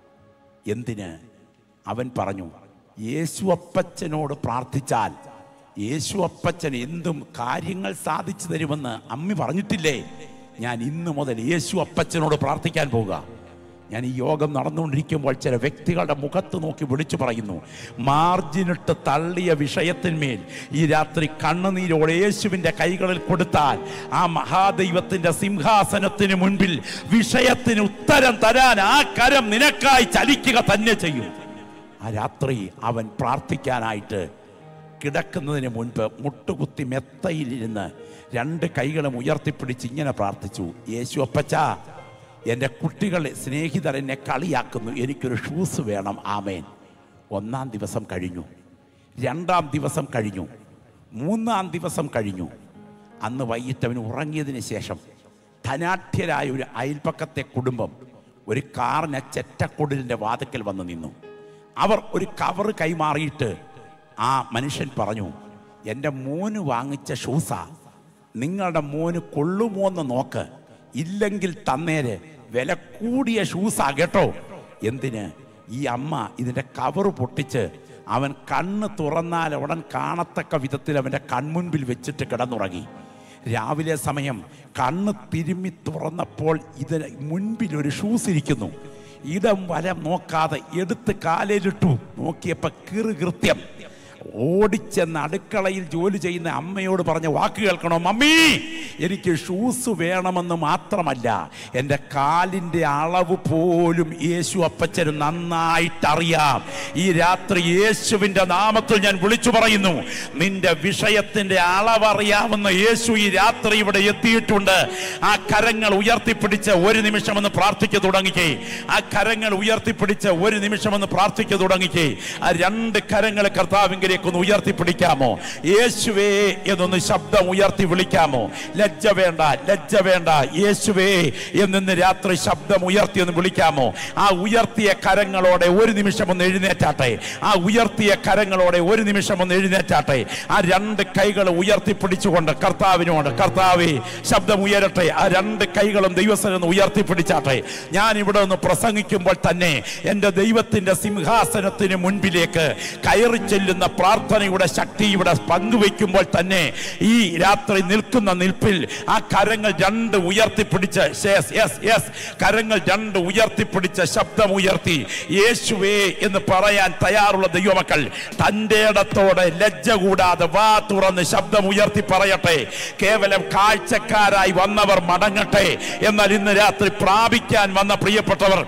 S1: എന്തിന്? അവൻ പറഞ്ഞു, യേശു അപ്പച്ചനോട് പ്രാർത്ഥിച്ചാൽ യേശു അപ്പച്ചൻ എന്തും കാര്യങ്ങൾ സാധിച്ചു തരുമെന്ന് അമ്മി പറഞ്ഞിട്ടില്ലേ? ഞാൻ ഇന്ന് മുതൽ യേശു അപ്പച്ചനോട് പ്രാർത്ഥിക്കാൻ പോകുക. ഞാൻ ഈ യോഗം നടന്നുകൊണ്ടിരിക്കുമ്പോൾ ചില വ്യക്തികളുടെ മുഖത്ത് നോക്കി വിളിച്ചു പറയുന്നു, മാർജിനിട്ട് തള്ളിയ വിഷയത്തിന്മേൽ ഈ രാത്രി കണ്ണുനീരോടെ യേശുവിൻ്റെ കൈകളിൽ കൊടുത്താൽ ആ മഹാദൈവത്തിൻ്റെ സിംഹാസനത്തിന് മുൻപിൽ വിഷയത്തിന് ഉത്തരം തരാൻ ആ കരം നിനക്കായി ചലിക്കുക തന്നെ ചെയ്യും. ആ രാത്രി അവൻ പ്രാർത്ഥിക്കാനായിട്ട് കിടക്കുന്നതിന് മുൻപ് മുട്ടുകുത്തി മെത്തയിലിരുന്ന് രണ്ട് കൈകളും ഉയർത്തിപ്പിടിച്ച് ഇങ്ങനെ പ്രാർത്ഥിച്ചു, യേശു അപ്പച്ചാ, എൻ്റെ കുട്ടികൾ സ്നേഹിതർ എന്നെ കളിയാക്കുന്നു, എനിക്കൊരു ഷൂസ് വേണം. ആമേൻ. ഒന്നാം ദിവസം കഴിഞ്ഞു, രണ്ടാം ദിവസം കഴിഞ്ഞു, മൂന്നാം ദിവസം കഴിഞ്ഞു. അന്ന് വൈകിട്ട് അവന് ഉറങ്ങിയതിന് ശേഷം ധനാഢ്യരായ ഒരു അയൽപ്പക്കത്തെ കുടുംബം ഒരു കാറിന് ചെറ്റക്കൊടിലിൻ്റെ വാതിക്കൽ വന്ന് നിന്നു. അവർ ഒരു കവറ് കൈമാറിയിട്ട് ആ മനുഷ്യൻ പറഞ്ഞു, എൻ്റെ മോന് വാങ്ങിച്ച ഷൂസാ, നിങ്ങളുടെ മോന് കൊള്ളുമോന്ന് നോക്ക്, ഇല്ലെങ്കിൽ തന്നേര്, വില കൂടിയ ഷൂസാ കേട്ടോ. എന്തിന്? ഈ അമ്മ ഇതിൻ്റെ കവറ് പൊട്ടിച്ച് അവൻ കണ്ണ് തുറന്നാൽ ഉടൻ കാണത്തക്ക വിധത്തിൽ അവൻ്റെ കൺമുൻപിൽ വെച്ചിട്ട് കിടന്നുറങ്ങി. രാവിലെ സമയം കണ്ണ് തിരുമ്മി തുറന്നപ്പോൾ ഇതിന് മുൻപിൽ ഒരു ഷൂസ് ഇരിക്കുന്നു. ഇടം വലം നോക്കാതെ എടുത്ത് കാലിലിട്ടു. നോക്കിയപ്പോൾ കീറ് കൃത്യം. ഓടിച്ചെന്ന് അടുക്കളയിൽ ജോലി ചെയ്യുന്ന അമ്മയോട് പറഞ്ഞ വാക്ക് കേൾക്കണോ? മമ്മി, എനിക്ക് ഷൂസ് വേണമെന്ന് മാത്രമല്ല, എൻ്റെ കാലിൻ്റെ അളവ് പോലും യേശു അപ്പച്ചന് നന്നായിട്ടറിയാം. ഈ രാത്രി യേശുവിൻ്റെ നാമത്തിൽ ഞാൻ വിളിച്ചു പറയുന്നു, നിന്റെ വിഷയത്തിൻ്റെ അളവറിയാവുന്ന യേശു ഈ രാത്രി ഇവിടെ എത്തിയിട്ടുണ്ട്. ആ കരങ്ങൾ ഉയർത്തിപ്പിടിച്ച് ഒരു നിമിഷം ഒന്ന് പ്രാർത്ഥിച്ചു തുടങ്ങിക്കേ. ആ കരങ്ങൾ ഉയർത്തിപ്പിടിച്ച് ഒരു നിമിഷം ഒന്ന് പ്രാർത്ഥിച്ചു തുടങ്ങിക്കേ. ആ രണ്ട് കരങ്ങൾ കർത്താവിൻ്റെ ഒന്ന് ഉയർത്തിപ്പിടിക്കാമോ? യേശുവേ എന്നൊന്ന് ശബ്ദം ഉയർത്തി വിളിക്കാമോ? ലജ്ജ വേണ്ട, ലജ്ജ വേണ്ട. യേശുവേ എന്ന് രാത്രി ശബ്ദം ഉയർത്തി ഒന്ന് വിളിക്കാമോ? ആ ഉയർത്തിയ കരങ്ങളോടെ ഒരു നിമിഷം ഒന്ന് എഴുന്നേറ്റാട്ടെ. ആ ഉയർത്തിയ കരങ്ങളോടെ ഒരു നിമിഷം ഒന്ന് എഴുന്നേറ്റാട്ടെ. ആ രണ്ട് കൈകൾ ഉയർത്തിപ്പിടിച്ചുകൊണ്ട് കർത്താവിനോട്, കർത്താവേ ശബ്ദം ഉയരട്ടെ. ആ രണ്ട് കൈകളും ദൈവസ്ഥലം ഉയർത്തിപ്പിടിച്ചാട്ടെ. ഞാൻ ഇവിടെ ഒന്ന് പ്രസംഗിക്കുമ്പോൾ തന്നെ എൻ്റെ ദൈവത്തിൻ്റെ സിംഹാസനത്തിന് മുൻപിലേക്ക് കയറി ചെല്ലുന്ന പ്രാർത്ഥനയുടെ ശക്തി ഇവിടെ പങ്കുവെക്കുമ്പോൾ തന്നെ ഈ രാത്രി നിൽക്കുന്ന നിൽപ്പിൽ ആ കരങ്ങൾ രണ്ട് ഉയർത്തിപ്പിടിച്ച് യെസ് യെസ് യെസ് കരങ്ങൾ രണ്ട് ഉയർത്തിപ്പിടിച്ച് ശബ്ദം ഉയർത്തി യേശുവേ എന്ന് പറയാൻ തയ്യാറുള്ള ദൈവമക്കൾ തൻ്റെ ഇടത്തോടെ ലജ്ജ കൂടാതെ വാ തുറന്ന് ശബ്ദം ഉയർത്തി പറയട്ടെ. കേവലം കാഴ്ചക്കാരായി വന്നവർ മടങ്ങട്ടെ. എന്നാൽ ഇന്ന് രാത്രി പ്രാപിക്കാൻ വന്ന പ്രിയപ്പെട്ടവർ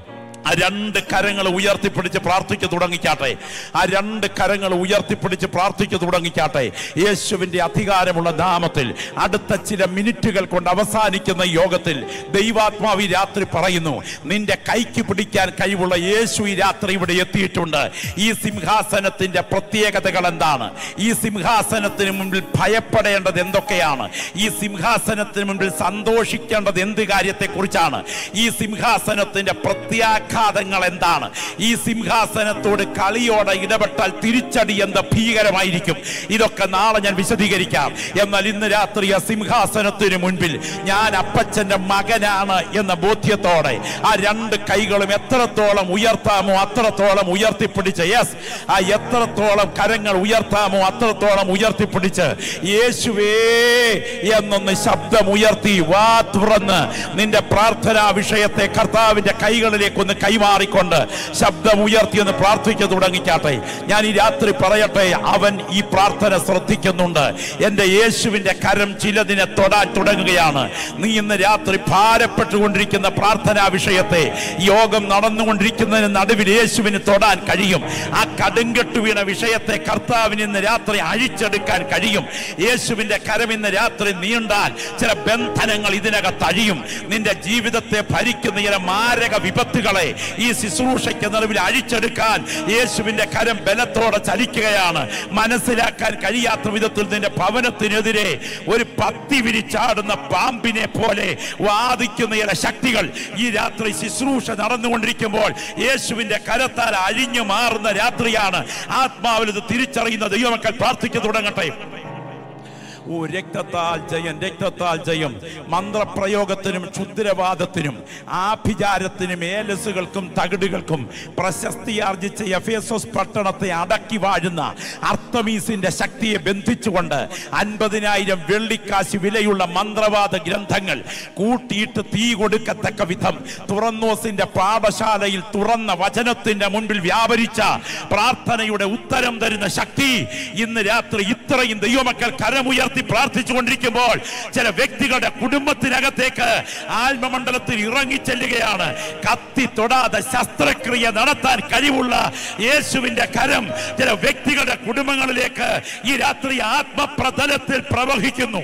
S1: ആ രണ്ട് കരങ്ങൾ ഉയർത്തിപ്പിടിച്ച് പ്രാർത്ഥിച്ചു തുടങ്ങിക്കാട്ടെ. ആ രണ്ട് കരങ്ങൾ ഉയർത്തിപ്പിടിച്ച് പ്രാർത്ഥിച്ചു തുടങ്ങിക്കാട്ടെ. യേശുവിൻ്റെ അധികാരമുള്ള നാമത്തിൽ അടുത്ത ചില മിനിറ്റുകൾ കൊണ്ട് അവസാനിക്കുന്ന യോഗത്തിൽ ദൈവാത്മാവ് ഈ രാത്രി പറയുന്നു, നിന്റെ കൈക്ക് പിടിക്കാൻ കഴിവുള്ള യേശു ഈ രാത്രി ഇവിടെ എത്തിയിട്ടുണ്ട്. ഈ സിംഹാസനത്തിന്റെ പ്രത്യേകതകൾ എന്താണ്? ഈ സിംഹാസനത്തിന് മുമ്പിൽ ഭയപ്പെടേണ്ടത് എന്തൊക്കെയാണ്? ഈ സിംഹാസനത്തിന് മുമ്പിൽ സന്തോഷിക്കേണ്ടത് എന്ത് കാര്യത്തെക്കുറിച്ചാണ്? ഈ സിംഹാസനത്തിന്റെ പ്രത്യാഘാതങ്ങൾ എന്താണ്? ഈ സിംഹാസനത്തോട് കളിയോടെ ഇടപെട്ടാൽ തിരിച്ചടി എന്ത് ഭീകരമായിരിക്കും? ഇതൊക്കെ നാളെ ഞാൻ വിശദീകരിക്കാം. എന്നാൽ ഇന്ന് രാത്രി ആ സിംഹാസനത്തിന് മുൻപിൽ ഞാൻ അപ്പച്ചന്റെ മകനാണ് എന്ന ബോധ്യത്തോടെ ആ രണ്ട് കൈകളും എത്രത്തോളം ഉയർത്താമോ അത്രത്തോളം ഉയർത്തിപ്പിടിച്ച് യെസ് ആ എത്രത്തോളം കരങ്ങൾ ഉയർത്താമോ അത്രത്തോളം ഉയർത്തിപ്പിടിച്ച് യേശുവേ എന്നൊന്ന് ശബ്ദം ഉയർത്തി വാ തുറന്ന് നിന്റെ പ്രാർത്ഥനാ വിഷയത്തെ കർത്താവിന്റെ കൈകളിലേക്ക് ഒന്ന് കൈമാറിക്കൊണ്ട് ശബ്ദം ഉയർത്തിയെന്ന് പ്രാർത്ഥിച്ചു തുടങ്ങിക്കാട്ടെ. ഞാൻ ഈ രാത്രി പറയട്ടെ, അവൻ ഈ പ്രാർത്ഥന ശ്രദ്ധിക്കുന്നുണ്ട്. എൻ്റെ യേശുവിൻ്റെ കരം ചിലതിനെ തൊടാൻ തുടങ്ങുകയാണ്. നീ ഇന്ന് രാത്രി ഭാരപ്പെട്ടുകൊണ്ടിരിക്കുന്ന പ്രാർത്ഥനാ വിഷയത്തെ യോഗം നടന്നുകൊണ്ടിരിക്കുന്നതിന് നടുവിൽ യേശുവിന് തൊടാൻ കഴിയും. ആ കടുങ്കെട്ടു വീണ വിഷയത്തെ കർത്താവിന് ഇന്ന് രാത്രി അഴിച്ചെടുക്കാൻ കഴിയും. യേശുവിൻ്റെ കരം ഇന്ന് രാത്രി നീണ്ടാൽ ചില ബന്ധനങ്ങൾ ഇതിനകത്ത് അഴിയും. നിന്റെ ജീവിതത്തെ ഭരിക്കുന്ന ചില മാരക വിപത്തുകളെ ഈ ശുശ്രൂഷയ്ക്ക് നിലവിൽ അഴിച്ചെടുക്കാൻ യേശുവിൻ്റെ കരം ബലത്തോടെ ചലിക്കുകയാണ്. മനസ്സിലാക്കാൻ കഴിയാത്ത വിധത്തിൽ നിന്റെ ഭവനത്തിനെതിരെ ഒരു പത്തി വിരിച്ചാടുന്ന പാമ്പിനെ പോലെ വാദിക്കുന്ന ചില ശക്തികൾ ഈ രാത്രി ശുശ്രൂഷ നടന്നുകൊണ്ടിരിക്കുമ്പോൾ യേശുവിൻ്റെ കരത്താൽ അഴിഞ്ഞു മാറുന്ന രാത്രിയാണ്. ആത്മാവിൽ ഇത് തിരിച്ചറിയുന്ന ദൈവമക്കൾ പ്രാർത്ഥിച്ചു തുടങ്ങട്ടെ. ഓ രക്തത്താൽ ജയം, രക്തത്താൽ ജയം. മന്ത്രപ്രയോഗത്തിനും ക്ഷുദ്രവാദത്തിനും ആഭിചാരത്തിനും ഏലസുകൾക്കും തകിടുകൾക്കും പ്രശസ്തിയാർജിച്ച എഫേസോസ് പട്ടണത്തെ അടക്കി വാഴുന്ന അർത്തമീസിന്റെ ശക്തിയെ ബന്ധിച്ചുകൊണ്ട് അൻപതിനായിരം വെള്ളിക്കാശ് വിലയുള്ള മന്ത്രവാദ ഗ്രന്ഥങ്ങൾ കൂട്ടിയിട്ട് തീ കൊടുക്കത്തക്ക വിധം തുറന്നോസിന്റെ പാഠശാലയിൽ തുറന്ന വചനത്തിന്റെ മുൻപിൽ വ്യാപരിച്ച പ്രാർത്ഥനയുടെ ഉത്തരം തരുന്ന ശക്തി ഇന്ന് രാത്രി ഇത്രയും ദൈവമക്കൾ കരമുയർത്തി പ്രാർത്ഥിച്ചുകൊണ്ടിരിക്കുമ്പോൾ ചില വ്യക്തികളുടെ കുടുംബത്തിനകത്തേക്ക് ആത്മമണ്ഡലത്തിൽ ഇറങ്ങിച്ചെല്ലുകയാണ്. കത്തി തൊടാതെ ശസ്ത്രക്രിയ നടത്താൻ കഴിവുള്ള യേശുവിന്റെ കരം ചില വ്യക്തികളുടെ കുടുംബങ്ങളിലേക്ക് ഈ രാത്രി ആത്മപ്രതലത്തിൽ പ്രവഹിക്കുന്നു.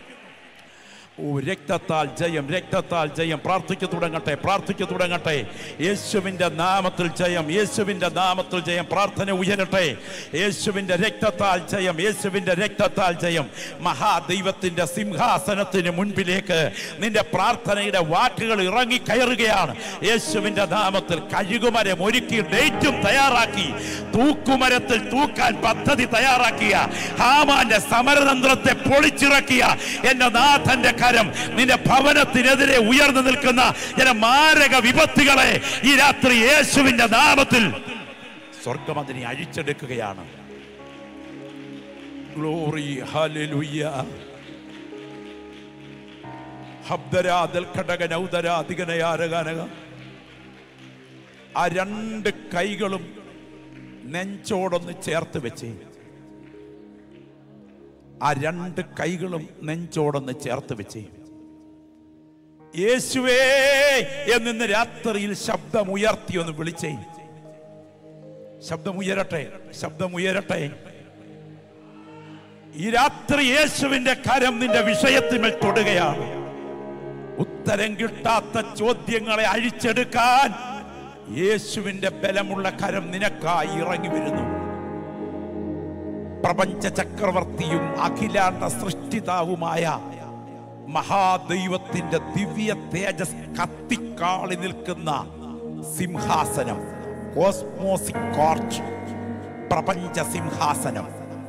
S1: ഓ രക്തത്താൽ ജയം, രക്തത്താൽ ജയം. പ്രാർത്ഥിച്ചു തുടങ്ങട്ടെ, പ്രാർത്ഥിച്ചു തുടങ്ങട്ടെ. യേശുവിൻ്റെ നാമത്തിൽ ജയം, യേശുവിൻ്റെ നാമത്തിൽ ജയം. പ്രാർത്ഥന ഉയരട്ടെ. യേശുവിൻ്റെ രക്തത്താൽ ജയം, യേശുവിൻ്റെ രക്തത്താൽ ജയം. മഹാദൈവത്തിൻ്റെ സിംഹാസനത്തിന് മുൻപിലേക്ക് നിന്റെ പ്രാർത്ഥനയുടെ വാക്കുകൾ ഇറങ്ങി കയറുകയാണ്. യേശുവിൻ്റെ നാമത്തിൽ കഴുകുമരം ഒരുക്കി ഡേറ്റും തയ്യാറാക്കി തൂക്കുമരത്തിൽ തൂക്കാൻ പദ്ധതി തയ്യാറാക്കിയ ഹാമാന്റെ സമരതന്ത്രത്തെ പൊളിച്ചിറക്കിയ എൻ്റെ നാഥന്റെ കരം നിന്റെ ഭവനത്തിനെതിരെ ഉയർന്നു നിൽക്കുന്ന ചില മാരക വിപത്തുകളെ ഈ രാത്രി യേശുവിന്റെ നാമത്തിൽ സ്വർഗ്ഗം അതിനെ അഴിച്ചെടുക്കുകയാണ്. Glory, hallelujah. ഹബ്ദരാദൽ ഘടകനൗദരാധികനയാരഗാനക. ആ രണ്ട് കൈകളും നെഞ്ചോടൊന്ന് ചേർത്ത് വെച്ച്, ആ രണ്ട് കൈകളും നെഞ്ചോടൊന്ന് ചേർത്ത് വെച്ച് യേശുവേ എന്ന് രാത്രിയിൽ ശബ്ദമുയർത്തി ഒന്ന് വിളിച്ചേ. ശബ്ദമുയരട്ടെ, ശബ്ദമുയരട്ടെ. ഈ രാത്രി യേശുവിന്റെ കരം നിന്റെ വിഷയത്തിന്മേൽ തൊടുകയാണ്. ഉത്തരം കിട്ടാത്ത ചോദ്യങ്ങളെ അഴിച്ചെടുക്കാൻ യേശുവിന്റെ ബലമുള്ള കരം നിനക്കായി ഇറങ്ങി വരുന്നു. പ്രപഞ്ച ചക്രവർത്തിയും അഖിലാണ്ട സൃഷ്ടിതാവുമായ മഹാദൈവത്തിന്റെ ദിവ്യ തേജസ് കത്തിക്കാളി നിൽക്കുന്ന സിംഹാസനം, കോസ്മോസിക് കോർട്ട്, പ്രപഞ്ച സിംഹാസനം.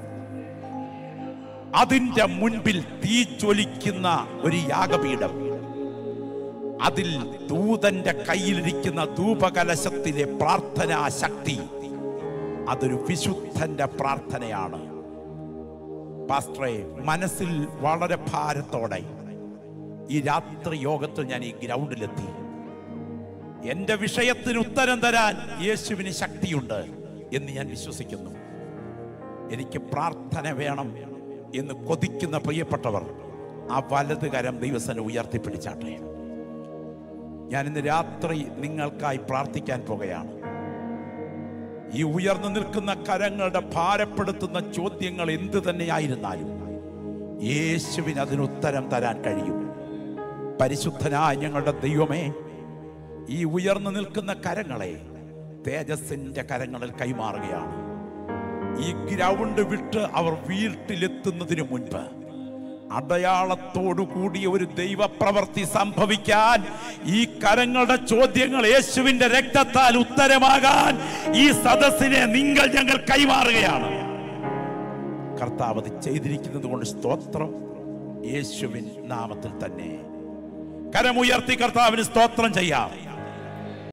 S1: അതിന്റെ മുൻപിൽ തീ ജ്വലിക്കുന്ന ഒരു യാഗപീഠം. അതിൽ ദൂതന്റെ കയ്യിലിരിക്കുന്ന ധൂപകലശത്തിലെ പ്രാർത്ഥനാ ശക്തി അതൊരു വിശുദ്ധന്റെ പ്രാർത്ഥനയാണ്. പാസ്റ്ററെ, മനസ്സിൽ വളരെ ഭാരത്തോടെ ഈ രാത്രി യോഗത്തിൽ ഞാൻ ഈ ഗ്രൗണ്ടിലെത്തി. എൻ്റെ വിഷയത്തിന് ഉത്തരം തരാൻ യേശുവിന് ശക്തിയുണ്ട് എന്ന് ഞാൻ വിശ്വസിക്കുന്നു. എനിക്ക് പ്രാർത്ഥന വേണം എന്ന് കൊതിക്കുന്ന പ്രിയപ്പെട്ടവർ ആ വലത് കരം ദൈവസന ഉയർത്തിപ്പിടിച്ചാട്ടെ. ഞാൻ ഇന്ന് രാത്രി നിങ്ങൾക്കായി പ്രാർത്ഥിക്കാൻ പോകുകയാണ്. ഈ ഉയർന്നു നിൽക്കുന്ന കരങ്ങളുടെ ഭാരപ്പെടുത്തുന്ന ചോദ്യങ്ങൾ എന്തു തന്നെയായിരുന്നാലും യേശുവിന് അതിന് ഉത്തരം തരാൻ കഴിയും. പരിശുദ്ധനായ ഞങ്ങളുടെ ദൈവമേ, ഈ ഉയർന്നു നിൽക്കുന്ന കരങ്ങളെ തേജസ്സിന്റെ കരങ്ങളിൽ കൈമാറുകയാണ്. ഈ ഗ്രൗണ്ട് വിട്ട് അവർ വീട്ടിലെത്തുന്നതിന് മുൻപ് അടയാളത്തോടു കൂടിയ ഒരു ദൈവപ്രവൃത്തി സംഭവിക്കാൻ, ഈ കരങ്ങളുടെ ചോദ്യങ്ങൾ യേശുവിന്റെ രക്തത്താൽ ഉത്തരമാകാൻ ഈ സദസ്സിനെ നിങ്ങൾ ഞങ്ങൾ കൈമാറുകയാണ്. കർത്താവ് അത് ചെയ്തിരിക്കുന്നത് കൊണ്ട് സ്തോത്രം. യേശുവിൻ നാമത്തിൽ തന്നെ കരമുയർത്തി കർത്താവിന് സ്തോത്രം ചെയ്യാം.